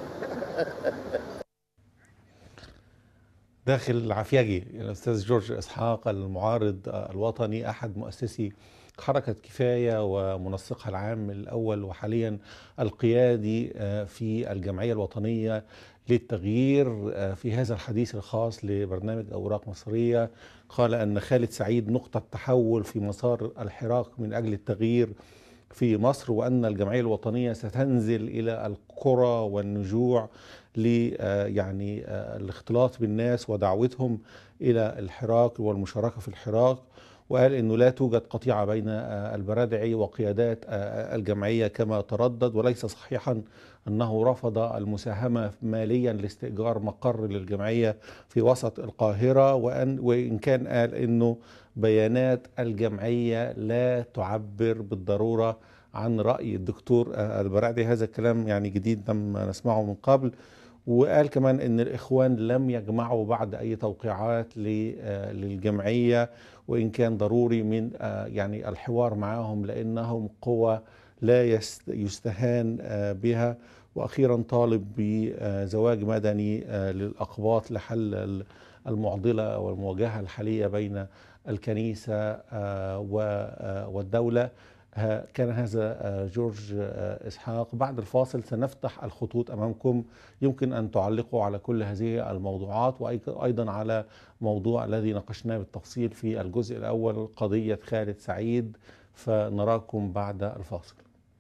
داخل عفياجي. الاستاذ جورج اسحاق المعارض الوطني، احد مؤسسي حركة كفاية ومنسقها العام الأول وحاليا القيادي في الجمعية الوطنية للتغيير، في هذا الحديث الخاص لبرنامج أوراق مصرية قال أن خالد سعيد نقطة تحول في مسار الحراك من أجل التغيير في مصر، وأن الجمعية الوطنية ستنزل إلى القرى والنجوع ل يعني الاختلاط بالناس ودعوتهم إلى الحراك والمشاركة في الحراك. وقال أنه لا توجد قطيعة بين البرادعي وقيادات الجمعية كما تردد، وليس صحيحا أنه رفض المساهمة ماليا لاستئجار مقر للجمعية في وسط القاهرة، وأن وإن كان قال أنه بيانات الجمعية لا تعبر بالضرورة عن رأي الدكتور البرادعي. هذا الكلام يعني جديد لم نسمعه من قبل. وقال كمان ان الاخوان لم يجمعوا بعد اي توقيعات للجمعيه، وان كان ضروري من يعني الحوار معهم لانهم قوى لا يستهان بها. واخيرا طالب بزواج مدني للاقباط لحل المعضله والمواجهه الحاليه بين الكنيسه والدوله. كان هذا جورج إسحاق. بعد الفاصل سنفتح الخطوط أمامكم، يمكن أن تعلقوا على كل هذه الموضوعات، وأيضا على موضوع الذي ناقشناه بالتفصيل في الجزء الأول، قضية خالد سعيد. فنراكم بعد الفاصل.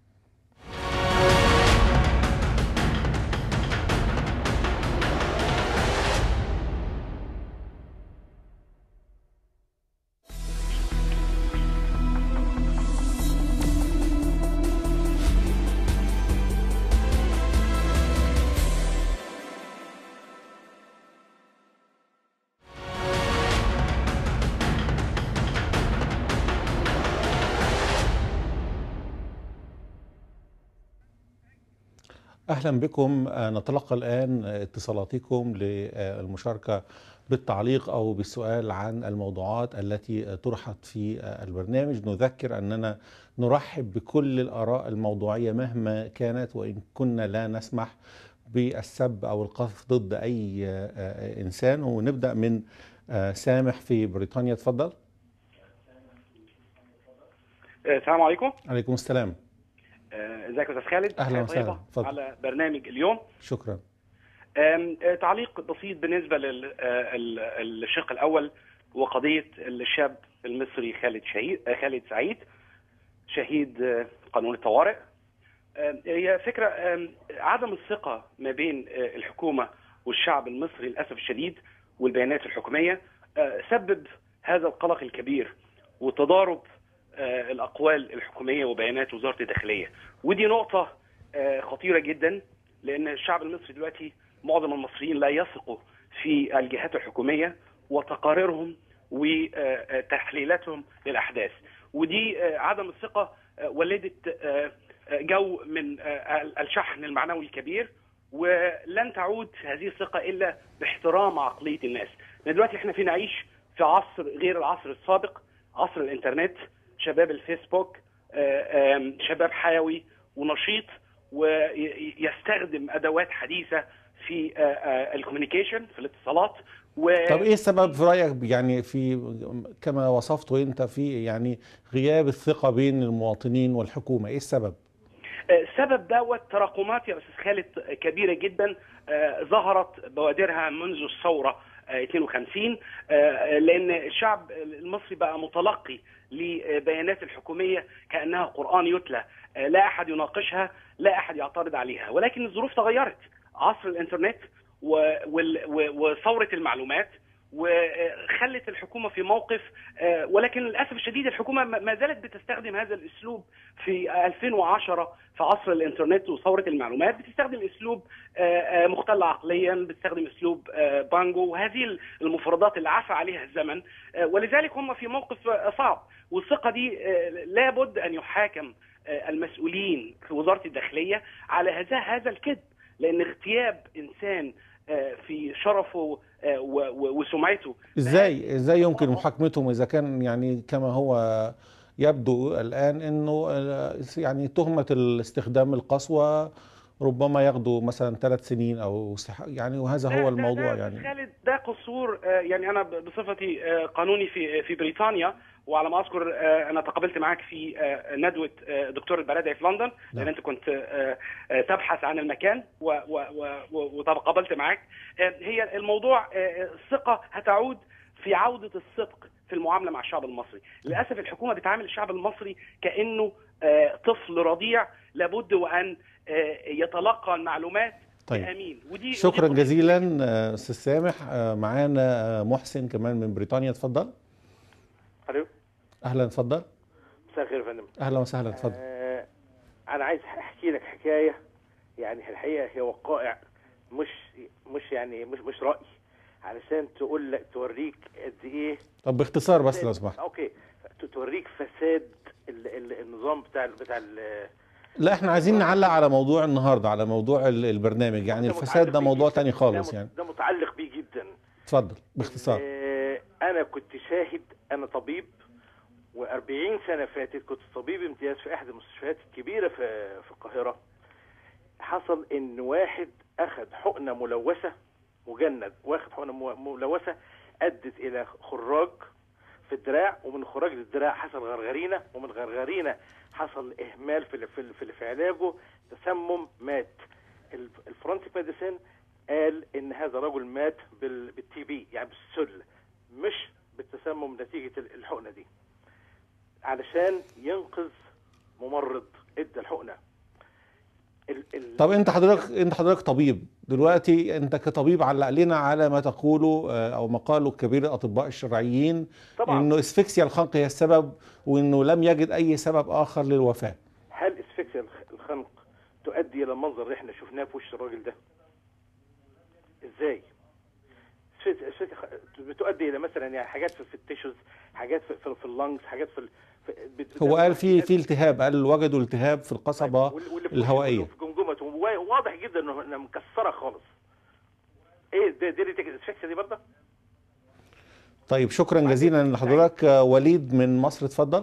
أهلا بكم. نتلقى الآن اتصالاتكم للمشاركة بالتعليق أو بالسؤال عن الموضوعات التي طرحت في البرنامج. نذكر أننا نرحب بكل الآراء الموضوعية مهما كانت، وإن كنا لا نسمح بالسب أو القذف ضد أي إنسان. ونبدأ من سامح في بريطانيا، تفضل. السلام عليكم. عليكم السلام. ازيك يا استاذ خالد؟ اهلا وسهلا على برنامج اليوم. شكرا. تعليق بسيط بالنسبه للشق الاول وقضيه الشاب المصري خالد شهيد خالد سعيد شهيد قانون الطوارئ. هي فكره عدم الثقه ما بين الحكومه والشعب المصري للاسف الشديد والبيانات الحكوميه سبب هذا القلق الكبير وتضارب الأقوال الحكومية وبيانات وزارة الداخلية. ودي نقطة خطيرة جدا، لأن الشعب المصري دلوقتي معظم المصريين لا يثقوا في الجهات الحكومية وتقاريرهم وتحليلاتهم للأحداث. ودي عدم الثقة ولدت جو من الشحن المعنوي الكبير، ولن تعود هذه الثقة إلا باحترام عقلية الناس. دلوقتي احنا في نعيش في عصر غير العصر السابق، عصر الانترنت، شباب الفيسبوك، شباب حيوي ونشيط ويستخدم ادوات حديثه في الكوميونيكيشن في الاتصالات. و... طب ايه السبب في رايك يعني في كما وصفته انت في يعني غياب الثقه بين المواطنين والحكومه؟ ايه السبب؟ السبب دوت تراكمات يا استاذ خالد كبيره جدا ظهرت بوادرها منذ الثوره اثنين وخمسين، لان الشعب المصري بقى متلقي لبيانات الحكوميه كانها قران يتلى، لا احد يناقشها، لا احد يعترض عليها. ولكن الظروف تغيرت، عصر الانترنت وثوره المعلومات وخلت الحكومه في موقف، ولكن للاسف الشديد الحكومه ما زالت بتستخدم هذا الاسلوب في ألفين وعشرة في عصر الانترنت وثوره المعلومات، بتستخدم اسلوب مختل عقليا، بتستخدم اسلوب بانجو وهذه المفردات اللي عفى عليها الزمن، ولذلك هم في موقف صعب. والثقه دي لابد ان يحاكم المسؤولين في وزاره الداخليه على هذا هذا الكذب، لان اغتياب انسان في شرفه وسمعته ازاي ازاي يمكن محاكمتهم اذا كان يعني كما هو يبدو الان انه يعني تهمه الاستخدام القسوه ربما ياخدوا مثلا ثلاث سنين او يعني، وهذا هو الموضوع. ده يعني خالد ده قصور. يعني انا بصفتي قانوني في في بريطانيا، وعلى ما اذكر انا تقابلت معاك في ندوه دكتور البرادعي في لندن، لان انت كنت تبحث عن المكان وتقابلت معاك. هي الموضوع الثقه هتعود في عوده الصدق في المعامله مع الشعب المصري. للاسف الحكومه بتعامل الشعب المصري كانه طفل رضيع لابد وان يتلقى المعلومات. طيب امين. ودي شكرا ودي جزيلا استاذ سامح. معانا محسن كمان من بريطانيا، اتفضل. الو، اهلا، اتفضل. مساء الخير يا فندم. اهلا وسهلا، اتفضل. آه انا عايز احكي لك حكايه، يعني الحقيقه هي وقائع، مش مش يعني مش مش راي، علشان تقول لك توريك قد ايه. طب باختصار بس لو سمحت. اوكي، توريك فساد ال ال النظام بتاع ال بتاع ال لا احنا عايزين نعلق على موضوع النهارده، على موضوع البرنامج. يعني الفساد ده موضوع تاني خالص. يعني ده متعلق بيه جدا. اتفضل باختصار. آه انا كنت شاهد، انا طبيب، وأربعين سنة فاتت كنت طبيب امتياز في احدى المستشفيات الكبيرة في في القاهرة. حصل ان واحد اخذ حقنة ملوثة، مجند واخد حقنة ملوثة ادت الى خراج في الدراع، ومن خراج الدراع حصل غرغرينة، ومن غرغرينة حصل اهمال في في في, في علاجه، تسمم، مات. الفرنسي ميديسين قال ان هذا رجل مات بالتي بي، يعني بالسل، مش بالتسمم نتيجة الحقنة دي، علشان ينقذ ممرض ادى الحقنه. ال ال طب انت حضرتك انت حضرتك طبيب دلوقتي، انت كطبيب علق لنا على ما تقوله او ما قاله كبير الاطباء الشرعيين طبعا، انه اسفكسيا الخنق هي السبب، وانه لم يجد اي سبب اخر للوفاه. هل اسفكسيا الخنق تؤدي الى المنظر اللي احنا شفناه في وش الراجل ده؟ ازاي؟ بتؤدي الى مثلا يعني حاجات في التيشوز، حاجات في في, في اللنجز، حاجات في, في هو قال في في التهاب، قال وجدوا التهاب في القصبه الهوائيه في جمجمته، واضح جدا انها مكسره خالص. ايه ده دي الاسفكسيا دي برضه؟ طيب شكرا جزيلا لحضرتك. وليد من مصر، اتفضل.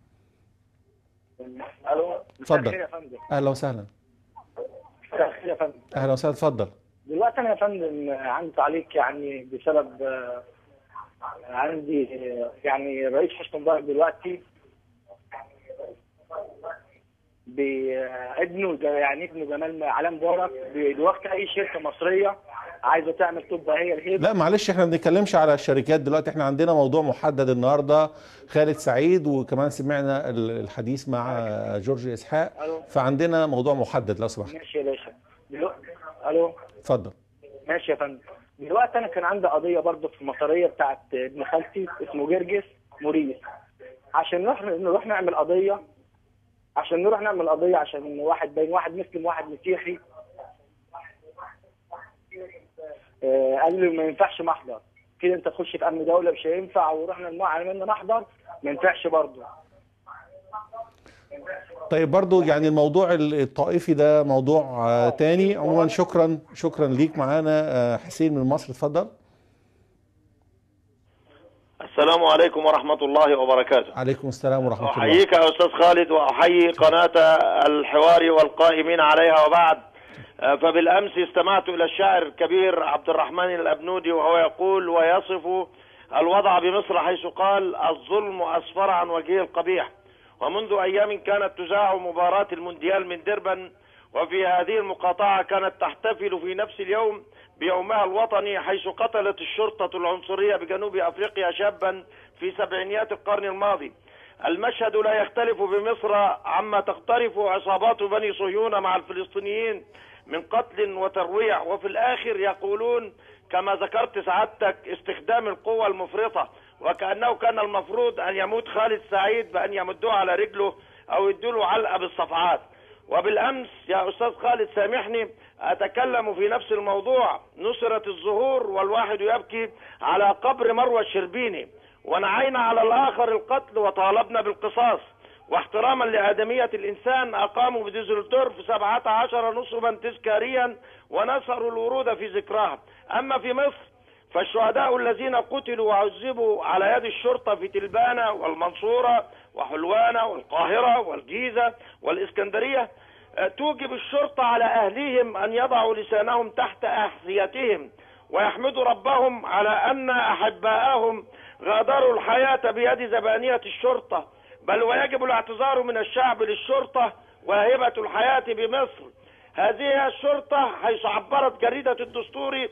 الو، اتفضل. يا فندم. اهلا وسهلا. مساء الخير يا فندم. اهلا وسهلا، اتفضل. دلوقتي انا يا فندم عندي تعليق، يعني بسبب عندي يعني رئيس حسني مبارك دلوقتي بابنه، يعني ابنه جمال علي مبارك، دلوقتي اي شركه مصريه عايزه تعمل طب هي الهيب. لا معلش، احنا ما بنتكلمش على الشركات دلوقتي، احنا عندنا موضوع محدد النهارده، خالد سعيد، وكمان سمعنا الحديث مع جورج اسحاق، فعندنا موضوع محدد لو سمحت. ماشي يا باشا. دلوقتي الو، اتفضل. ماشي يا فندم. دلوقتي انا كان عندي قضيه برضه في المطريه بتاعت ابن خالتي اسمه جرجس موريس، عشان نروح نروح نعمل قضيه عشان نروح نعمل قضيه عشان واحد بين واحد مسلم وواحد مسيحي. آه قال لي ما ينفعش محضر كده، انت تخش في امن دوله مش هينفع، ورحنا عملنا محضر ما ينفعش برضه. طيب برضو يعني الموضوع الطائفي ده موضوع آه تاني. عموما شكرا شكرا ليك. معانا آه حسين من مصر، اتفضل. السلام عليكم ورحمة الله وبركاته. عليكم السلام ورحمة الله. أحييك يا أستاذ خالد وأحيي قناة الحوار والقائمين عليها. وبعد، فبالأمس استمعت إلى الشاعر الكبير عبد الرحمن الأبنودي وهو يقول ويصف الوضع بمصر حيث قال: الظلم أسفر عن وجهه القبيح. ومنذ أيام كانت تذاع مباراة المونديال من دربن، وفي هذه المقاطعة كانت تحتفل في نفس اليوم بيومها الوطني، حيث قتلت الشرطة العنصرية بجنوب أفريقيا شابا في سبعينيات القرن الماضي. المشهد لا يختلف بمصر عما تقترف عصابات بني صهيون مع الفلسطينيين من قتل وترويع، وفي الآخر يقولون كما ذكرت سعادتك استخدام القوة المفرطة، وكأنه كان المفروض أن يموت خالد سعيد بأن يمدوه على رجله أو يدوله علقة بالصفعات. وبالأمس يا أستاذ خالد سامحني أتكلم في نفس الموضوع، نصرت الزهور والواحد يبكي على قبر مروى الشربيني، ونعينا على الآخر القتل وطالبنا بالقصاص. واحتراما لآدمية الإنسان أقاموا بديزلدورف سبعة عشر نصبا تذكاريا ونثروا الورود في ذكراها. أما في مصر فالشهداء الذين قتلوا وعذبوا على يد الشرطة في تلبانة والمنصورة وحلوانة والقاهرة والجيزة والإسكندرية توجب الشرطة على أهليهم أن يضعوا لسانهم تحت أحذيتهم ويحمدوا ربهم على أن أحباءهم غادروا الحياة بيد زبانية الشرطة، بل ويجب الاعتذار من الشعب للشرطة وهبة الحياة بمصر. هذه الشرطة حيث عبرت جريدة الدستوري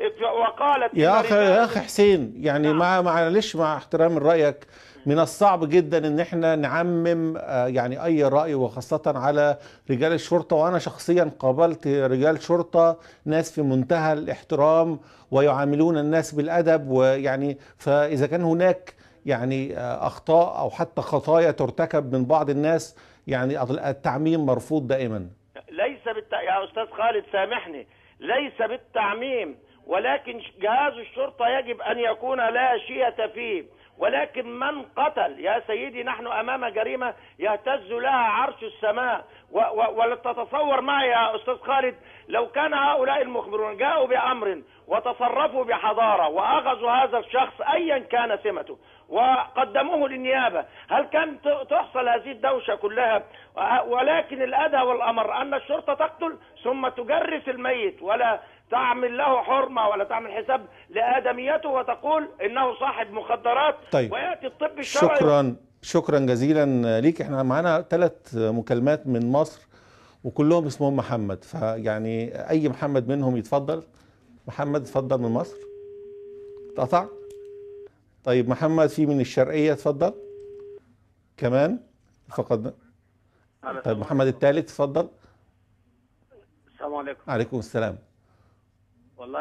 وقالت يا أخي يا أخي حسين، يعني مع معلش مع احترام رأيك، من الصعب جدا ان احنا نعمم يعني اي رأي، وخاصة على رجال الشرطة. وانا شخصيا قابلت رجال شرطة ناس في منتهى الاحترام ويعاملون الناس بالادب، ويعني فاذا كان هناك يعني اخطاء او حتى خطايا ترتكب من بعض الناس، يعني التعميم مرفوض دائما. ليس بالت... يا استاذ خالد سامحني، ليس بالتعميم، ولكن جهاز الشرطة يجب ان يكون لا شية فيه. ولكن من قتل يا سيدي، نحن امام جريمة يهتز لها عرش السماء. ولا تتصور معي يا استاذ خالد، لو كان هؤلاء المخبرون جاءوا بامر وتصرفوا بحضارة واخذوا هذا الشخص ايا كان سمته وقدموه للنيابة، هل كان تحصل هذه الدوشة كلها؟ ولكن الأدهى والأمر أن الشرطة تقتل ثم تجرس الميت، ولا تعمل له حرمة ولا تعمل حساب لآدميته، وتقول إنه صاحب مخدرات. طيب. ويأتي الطب الشرعي. شكرا شكرا جزيلا ليك. احنا معانا ثلاث مكالمات من مصر وكلهم اسمهم محمد، فيعني أي محمد منهم يتفضل. محمد اتفضل من مصر. اتقطع. طيب محمد في من الشرقية اتفضل كمان فقدنا. طيب محمد الثالث اتفضل. السلام عليكم. عليكم السلام. والله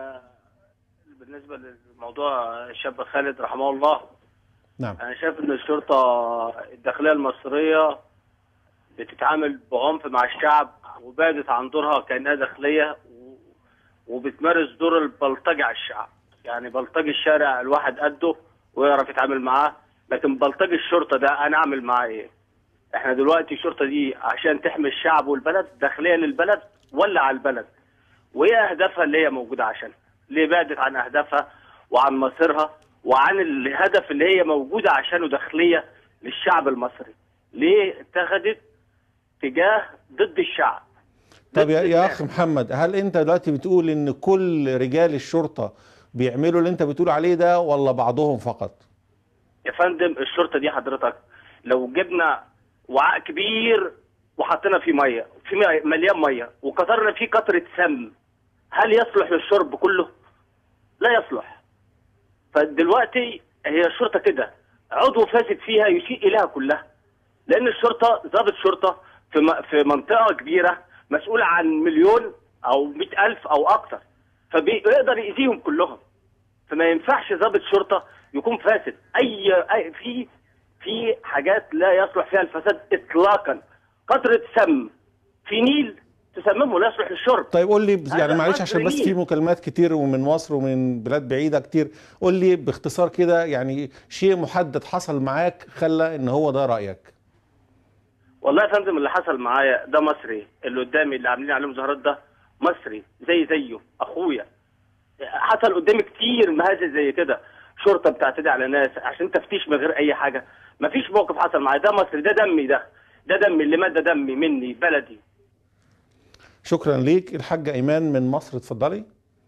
بالنسبة للموضوع الشاب خالد رحمه الله، نعم، أنا شايف إن الشرطة الداخلية المصرية بتتعامل بعنف مع الشعب وبعدت عن دورها كأنها داخلية، وبتمارس دور البلطجة على الشعب. يعني بلطجي الشارع الواحد قده ويعرف يتعامل معاه، لكن بلطجي الشرطة ده أنا أعمل معاه إيه؟ إحنا دلوقتي الشرطة دي عشان تحمي الشعب والبلد، داخلية للبلد ولا على البلد؟ وإيه أهدافها اللي هي موجودة عشان؟ ليه بعدت عن أهدافها وعن مصيرها وعن الهدف اللي هي موجودة عشانه داخلية للشعب المصري؟ ليه اتخذت تجاه ضد الشعب؟ طب يا, يا أخ محمد، هل أنت دلوقتي بتقول إن كل رجال الشرطة بيعملوا اللي أنت بتقول عليه ده ولا بعضهم فقط؟ يا فندم الشرطة دي حضرتك لو جبنا وعاء كبير وحطينا فيه مية، في مليان مية، وكترنا فيه قطرة سم، هل يصلح للشرب كله؟ لا يصلح. فدلوقتي هي الشرطة كده عضو فاسد فيها يسيء إليها كلها، لأن الشرطة ضابط شرطة في في منطقة كبيرة مسؤول عن مليون أو مئة ألف أو أكثر، فبيقدر يأذيهم كلهم. فما ينفعش ضابط شرطة يكون فاسد. أي, أي في في حاجات لا يصلح فيها الفساد إطلاقا. قطرة سم في نيل تسممه لا يصلح للشرب. طيب قول لي يعني معلش عشان بس في مكالمات كتير ومن مصر ومن بلاد بعيدة كتير، قول لي باختصار كده يعني شيء محدد حصل معاك خلى ان هو ده رأيك. والله يا فندم اللي حصل معايا ده مصري، اللي قدامي اللي عاملين عليه مظاهرات ده مصري زي زيه اخويا. حصل قدامي كتير مهازل زي كده، شرطه بتعتدي على ناس عشان تفتيش من غير اي حاجه. مفيش موقف حصل معايا. ده مصر، ده دمي، ده ده دمي اللي مات، ده دمي مني بلدي. شكرا ليك. الحاجه ايمان من مصر، اتفضلي.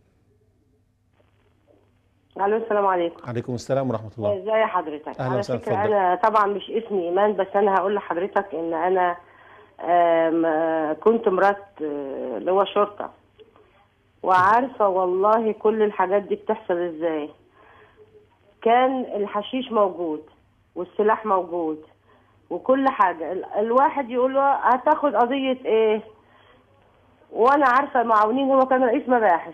الو السلام عليكم. عليكم السلام ورحمه الله. ازي حضرتك؟ اهلا على وسهلا. فكره انا طبعا مش اسمي ايمان، بس انا هقول لحضرتك ان انا آم، كنت مرات آه، اللي هو شرطه، وعارفه والله كل الحاجات دي بتحصل ازاي. كان الحشيش موجود والسلاح موجود وكل حاجه. ال- الواحد يقول له هتاخد قضيه ايه، وانا عارفه معاونين. هو كان رئيس مباحث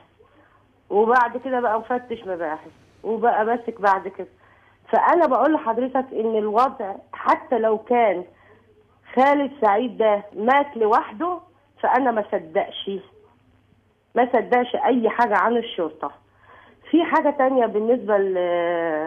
وبعد كده بقى مفتش مباحث وبقى ماسك بعد كده. فانا بقول لحضرتك ان الوضع حتى لو كان خالد سعيد ده مات لوحده، فانا ما صدقش ما صدقش اي حاجه عن الشرطه. في حاجه تانية بالنسبه ل-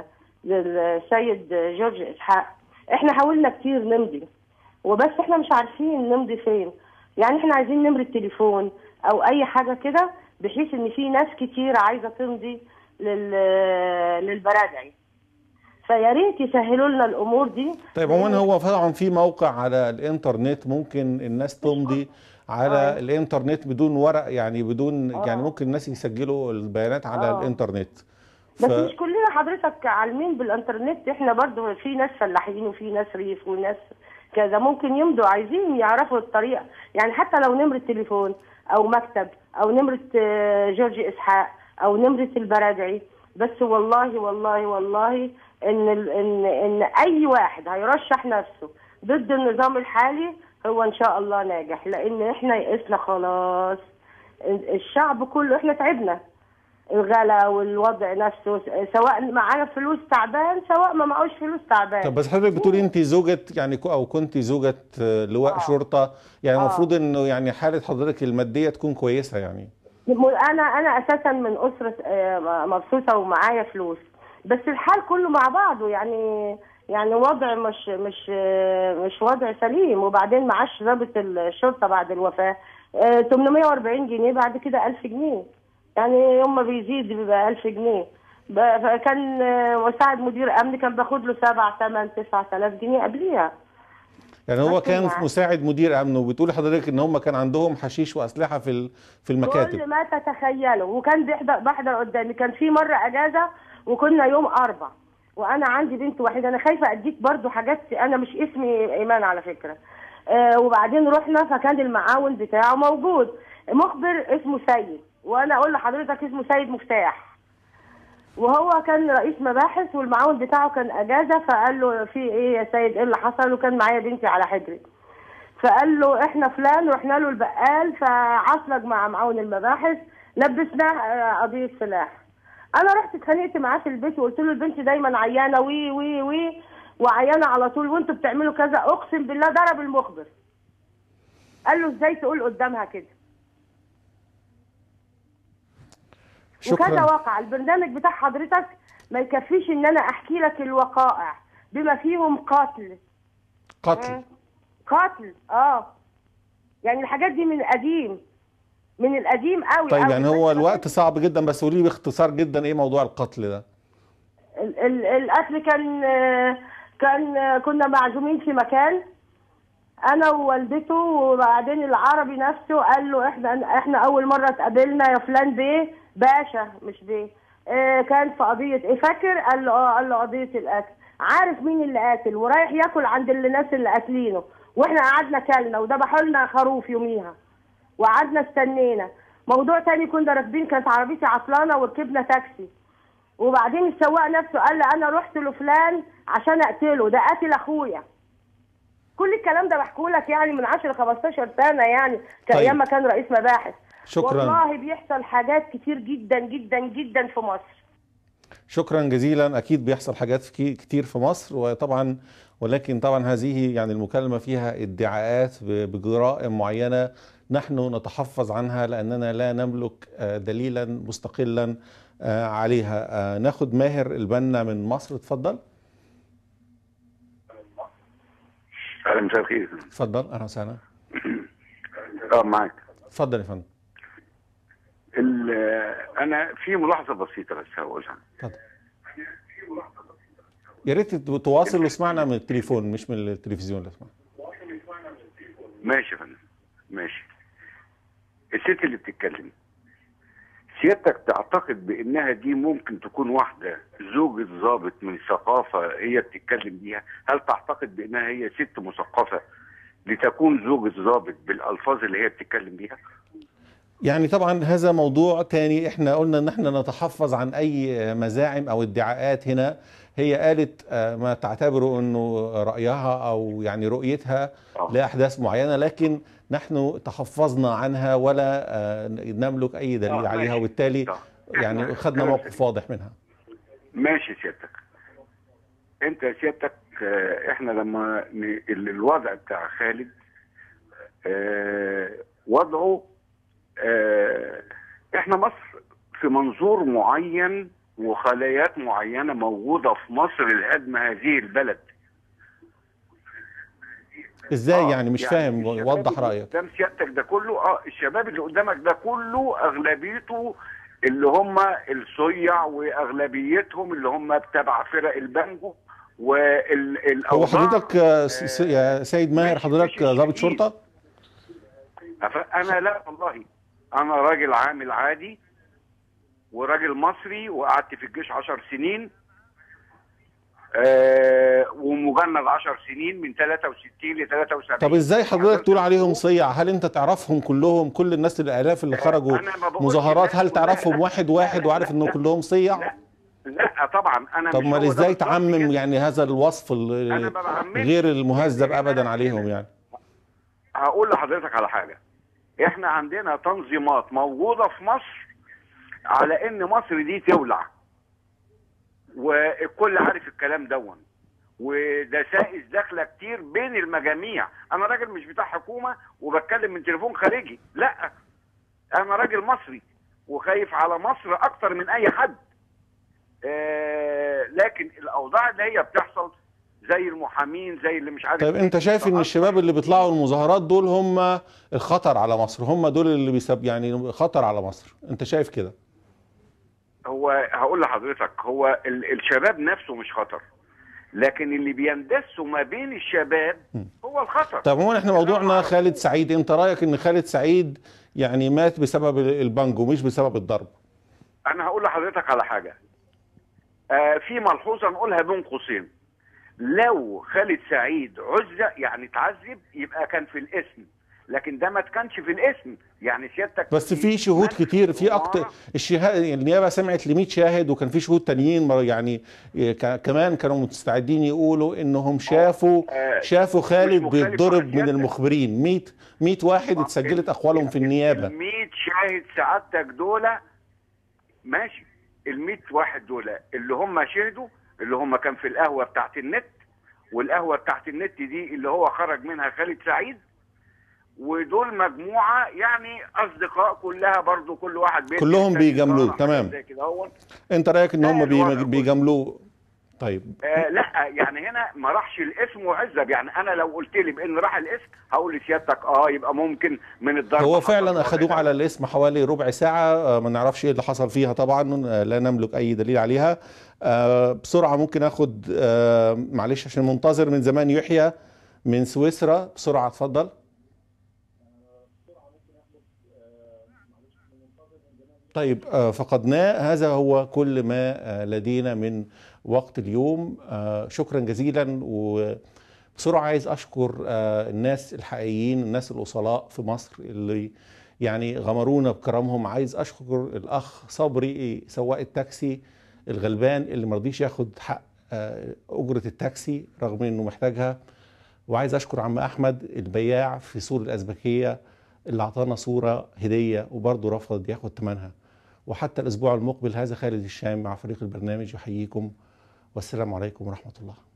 للسيد جورج اسحاق. احنا حاولنا كتير نمضي، وبس احنا مش عارفين نمضي فين. يعني احنا عايزين نمرة تليفون او اي حاجه كده، بحيث ان في ناس كتير عايزه تمضي لل للبرادعي. فيا ريت يسهلوا لنا الامور دي. طيب عموما هو طبعا في موقع على الانترنت ممكن الناس تمضي على آه. الانترنت بدون ورق، يعني بدون آه. يعني ممكن الناس يسجلوا البيانات على آه. الانترنت. بس مش كلنا حضرتك عالمين بالانترنت. احنا برضو في ناس فلاحين وفي ناس ريف وناس كذا ممكن يمضوا، عايزين يعرفوا الطريقه. يعني حتى لو نمره تليفون او مكتب او نمره آه، جورج اسحاق او نمره البرادعي. بس والله والله والله ان ال- ان ان اي واحد هيرشح نفسه ضد النظام الحالي هو ان شاء الله ناجح، لان احنا يئسنا خلاص. الشعب كله احنا تعبنا. الغلا والوضع نفسه، سواء معانا فلوس تعبان سواء ما معوش فلوس تعبان. طب بس حضرتك بتقولي انت زوجة يعني كو- او كنت زوجة آه، لواء آه. شرطة، يعني المفروض آه. انه يعني حالة حضرتك المادية تكون كويسة يعني. انا انا اساسا من اسره آه، مبسوطه ومعايا فلوس، بس الحال كله مع بعضه يعني يعني وضع مش مش آه، مش وضع سليم. وبعدين معاش ضابط الشرطه بعد الوفاه آه، ثمانمائة وأربعين جنيه، بعد كده ألف جنيه. يعني يوم ما بيزيد بيبقى ألف جنيه. ب- فكان آه، مساعد مدير امن كان باخد له سبعة ثمانية تسعة آلاف جنيه قبليها. يعني هو بس كان معاه. مساعد مدير امن، وبتقول حضرتك ان هم كان عندهم حشيش واسلحة في ال- في المكاتب. كل ما تتخيله. وكان بيحضر بحضر قدامي. كان في مره اجازه وكنا يوم اربع، وانا عندي بنت وحيده. انا خايفه اديك برضو حاجات، انا مش اسمي ايمان على فكره. آه وبعدين رحنا، فكان المعاون بتاعه موجود، مخبر اسمه سيد، وانا اقول لحضرتك اسمه سيد مفتاح. وهو كان رئيس مباحث والمعاون بتاعه كان اجازه. فقال له في ايه يا سيد، ايه اللي حصل؟ وكان معايا بنتي على حجري. فقال له احنا فلان، رحنا له البقال فعصلج مع معاون المباحث، لبسناه آه، قضيه سلاح. انا رحت اتخانقت معاه في البيت وقلت له البنت دايما عيانه وي وي وي وعيانه على طول، وانتوا بتعملوا كذا. اقسم بالله ضرب المخبر. قال له ازاي تقول قدامها كده؟ شكرا. وكذا واقع. البرنامج بتاع حضرتك ما يكفيش ان انا احكي لك الوقائع بما فيهم قتل. قتل قتل اه يعني الحاجات دي من القديم، من القديم قوي. طيب قوي. يعني هو الوقت صعب جدا، بس قولي لي باختصار جدا ايه موضوع القتل ده؟ ال- ال- القتل كان كان كنا معزومين في مكان انا ووالدته، وبعدين العربي نفسه قال له احنا احنا اول مره اتقابلنا يا فلان بيه باشا مش بيه. اه كان في قضيه ايه فاكر؟ قال له اه قال له قضيه القتل. عارف مين اللي قاتل ورايح ياكل عند الناس اللي قاتلينه، واحنا قعدنا كلنا وذبحوا لنا خروف يوميها وقعدنا استنينا. موضوع تاني كنا راكبين، كانت عربيتي عطلانه وركبنا تاكسي، وبعدين السواق نفسه قال لي انا رحت لفلان عشان اقتله، ده قاتل اخويا. كل الكلام ده بحكوا لك يعني من عشرة خمستاشر سنه، يعني كان ايام ما كان رئيس مباحث. شكرا. والله بيحصل حاجات كتير جدا جدا جدا في مصر. شكرا جزيلا. اكيد بيحصل حاجات في كتير في مصر، وطبعا ولكن طبعا هذه يعني المكالمه فيها ادعاءات بجرائم معينه نحن نتحفظ عنها لاننا لا نملك دليلا مستقلا عليها. ناخد ماهر البنا من مصر، اتفضل. اهلا، مساء الخير. اتفضل. اهلا وسهلا. اه معاك. اتفضل يا فندم. انا في ملاحظه بسيطه بس هقولها. اتفضل. يا ريت تواصل واسمعنا من التليفون مش من التلفزيون لو سمحت. ماشي يا فندم ماشي. الست اللي بتتكلم سيادتك تعتقد بانها دي ممكن تكون واحده زوجة ضابط من ثقافه هي بتتكلم بيها؟ هل تعتقد بانها هي ست مثقفه لتكون زوجة ضابط بالالفاظ اللي هي بتتكلم بيها؟ يعني طبعا هذا موضوع تاني. احنا قلنا ان احنا نتحفظ عن اي مزاعم او ادعاءات. هنا هي قالت ما تعتبره انه رايها او يعني رؤيتها لاحداث معينه، لكن نحن تحفظنا عنها ولا نملك اي دليل آه عليها، وبالتالي يعني خدنا موقف واضح منها. ماشي سيادتك. انت سيادتك احنا لما الوضع بتاع خالد اه وضعه اه احنا مصر في منظور معين وخلايات معينه موجوده في مصر لهدم هذه البلد. ازاي آه يعني مش يعني فاهم؟ وضح رايك. قدام سيادتك ده كله اه الشباب اللي قدامك ده كله اغلبيته اللي هم الصيع، واغلبيتهم اللي هم تبع فرق البانجو والاوضاع. هو حضرتك آه يا سيد ماهر حضرتك ضابط شرطه؟ انا لا والله، انا راجل عامل عادي وراجل مصري وقعدت في الجيش عشر سنين آه ومجند عشر سنين من ثلاثة وستين ل ثلاثة وسبعين. طب ازاي حضرتك تقول عليهم صيع؟ هل انت تعرفهم كلهم؟ كل الناس الالاف اللي خرجوا مظاهرات هل تعرفهم واحد واحد وعارف انه كلهم صيع؟ لا لا طبعا انا طب ما ازاي تعمم يعني هذا الوصف غير المهذب ابدا عليهم؟ يعني هقول لحضرتك على حاجه. احنا عندنا تنظيمات موجوده في مصر على ان مصر دي تولع، والكل عارف الكلام دون، ودسائس داخله كتير بين المجاميع. انا راجل مش بتاع حكومه وبتكلم من تليفون خارجي، لا انا راجل مصري وخايف على مصر اكتر من اي حد. آه لكن الاوضاع اللي هي بتحصل زي المحامين زي اللي مش عارف. طيب انت شايف ان الشباب اللي بيطلعوا المظاهرات دول هم الخطر على مصر؟ هم دول اللي بيسب يعني خطر على مصر؟ انت شايف كده؟ هو هقول لحضرتك هو الشباب نفسه مش خطر، لكن اللي بيندسوا ما بين الشباب هو الخطر. طب هو احنا موضوعنا خالد سعيد، انت رايك ان خالد سعيد يعني مات بسبب البانجو مش بسبب الضرب؟ انا هقول لحضرتك على حاجه آه في ملحوظه نقولها بين قوسين. لو خالد سعيد عزة يعني اتعذب يبقى كان في الاسم، لكن ده ما كانش في الاسم. يعني سيادتك بس في شهود كتير في اكتر. الشهاد النيابه سمعت ل مية شاهد وكان في شهود تانيين يعني كمان كانوا مستعدين يقولوا انهم شافوا آه شافوا خالد بيتضرب من المخبرين. مية مية واحد اتسجلت اقوالهم في النيابه. ال مية شاهد سعادتك دول ماشي، ال مية واحد دول اللي هم شهدوا اللي هم كان في القهوه بتاعت النت، والقهوه بتاعت النت دي اللي هو خرج منها خالد سعيد، ودول مجموعه يعني اصدقاء كلها برضو كل واحد كلهم بيجاملوه. تمام. انت رايك ان هم بيجاملوه؟ طيب آه لا يعني هنا ما راحش الاسم وعزب. يعني انا لو قلت لي بان راح الاسم هقول لسيادتك اه يبقى ممكن من الضرب. هو فعلا اخذوه على الاسم حوالي ربع ساعه، آه ما نعرفش ايه اللي حصل فيها طبعا، آه لا نملك اي دليل عليها. آه بسرعه ممكن اخد آه معلش عشان منتظر من زمان يحيى من سويسرا، بسرعه اتفضل. طيب آه فقدناه. هذا هو كل ما آه لدينا من وقت اليوم. آه شكرا جزيلا. وبسرعه عايز اشكر آه الناس الحقيقيين، الناس الاصلاء في مصر اللي يعني غمرونا بكرمهم. عايز اشكر الاخ صبري سواق التاكسي الغلبان اللي ما رضيش ياخد حق آه اجره التاكسي رغم انه محتاجها. وعايز اشكر عم احمد البياع في سور الازبكيه اللي اعطانا صوره هديه وبرضه رفض ياخد ثمنها. وحتى الاسبوع المقبل هذا خالد الشام مع فريق البرنامج يحييكم والسلام عليكم ورحمه الله.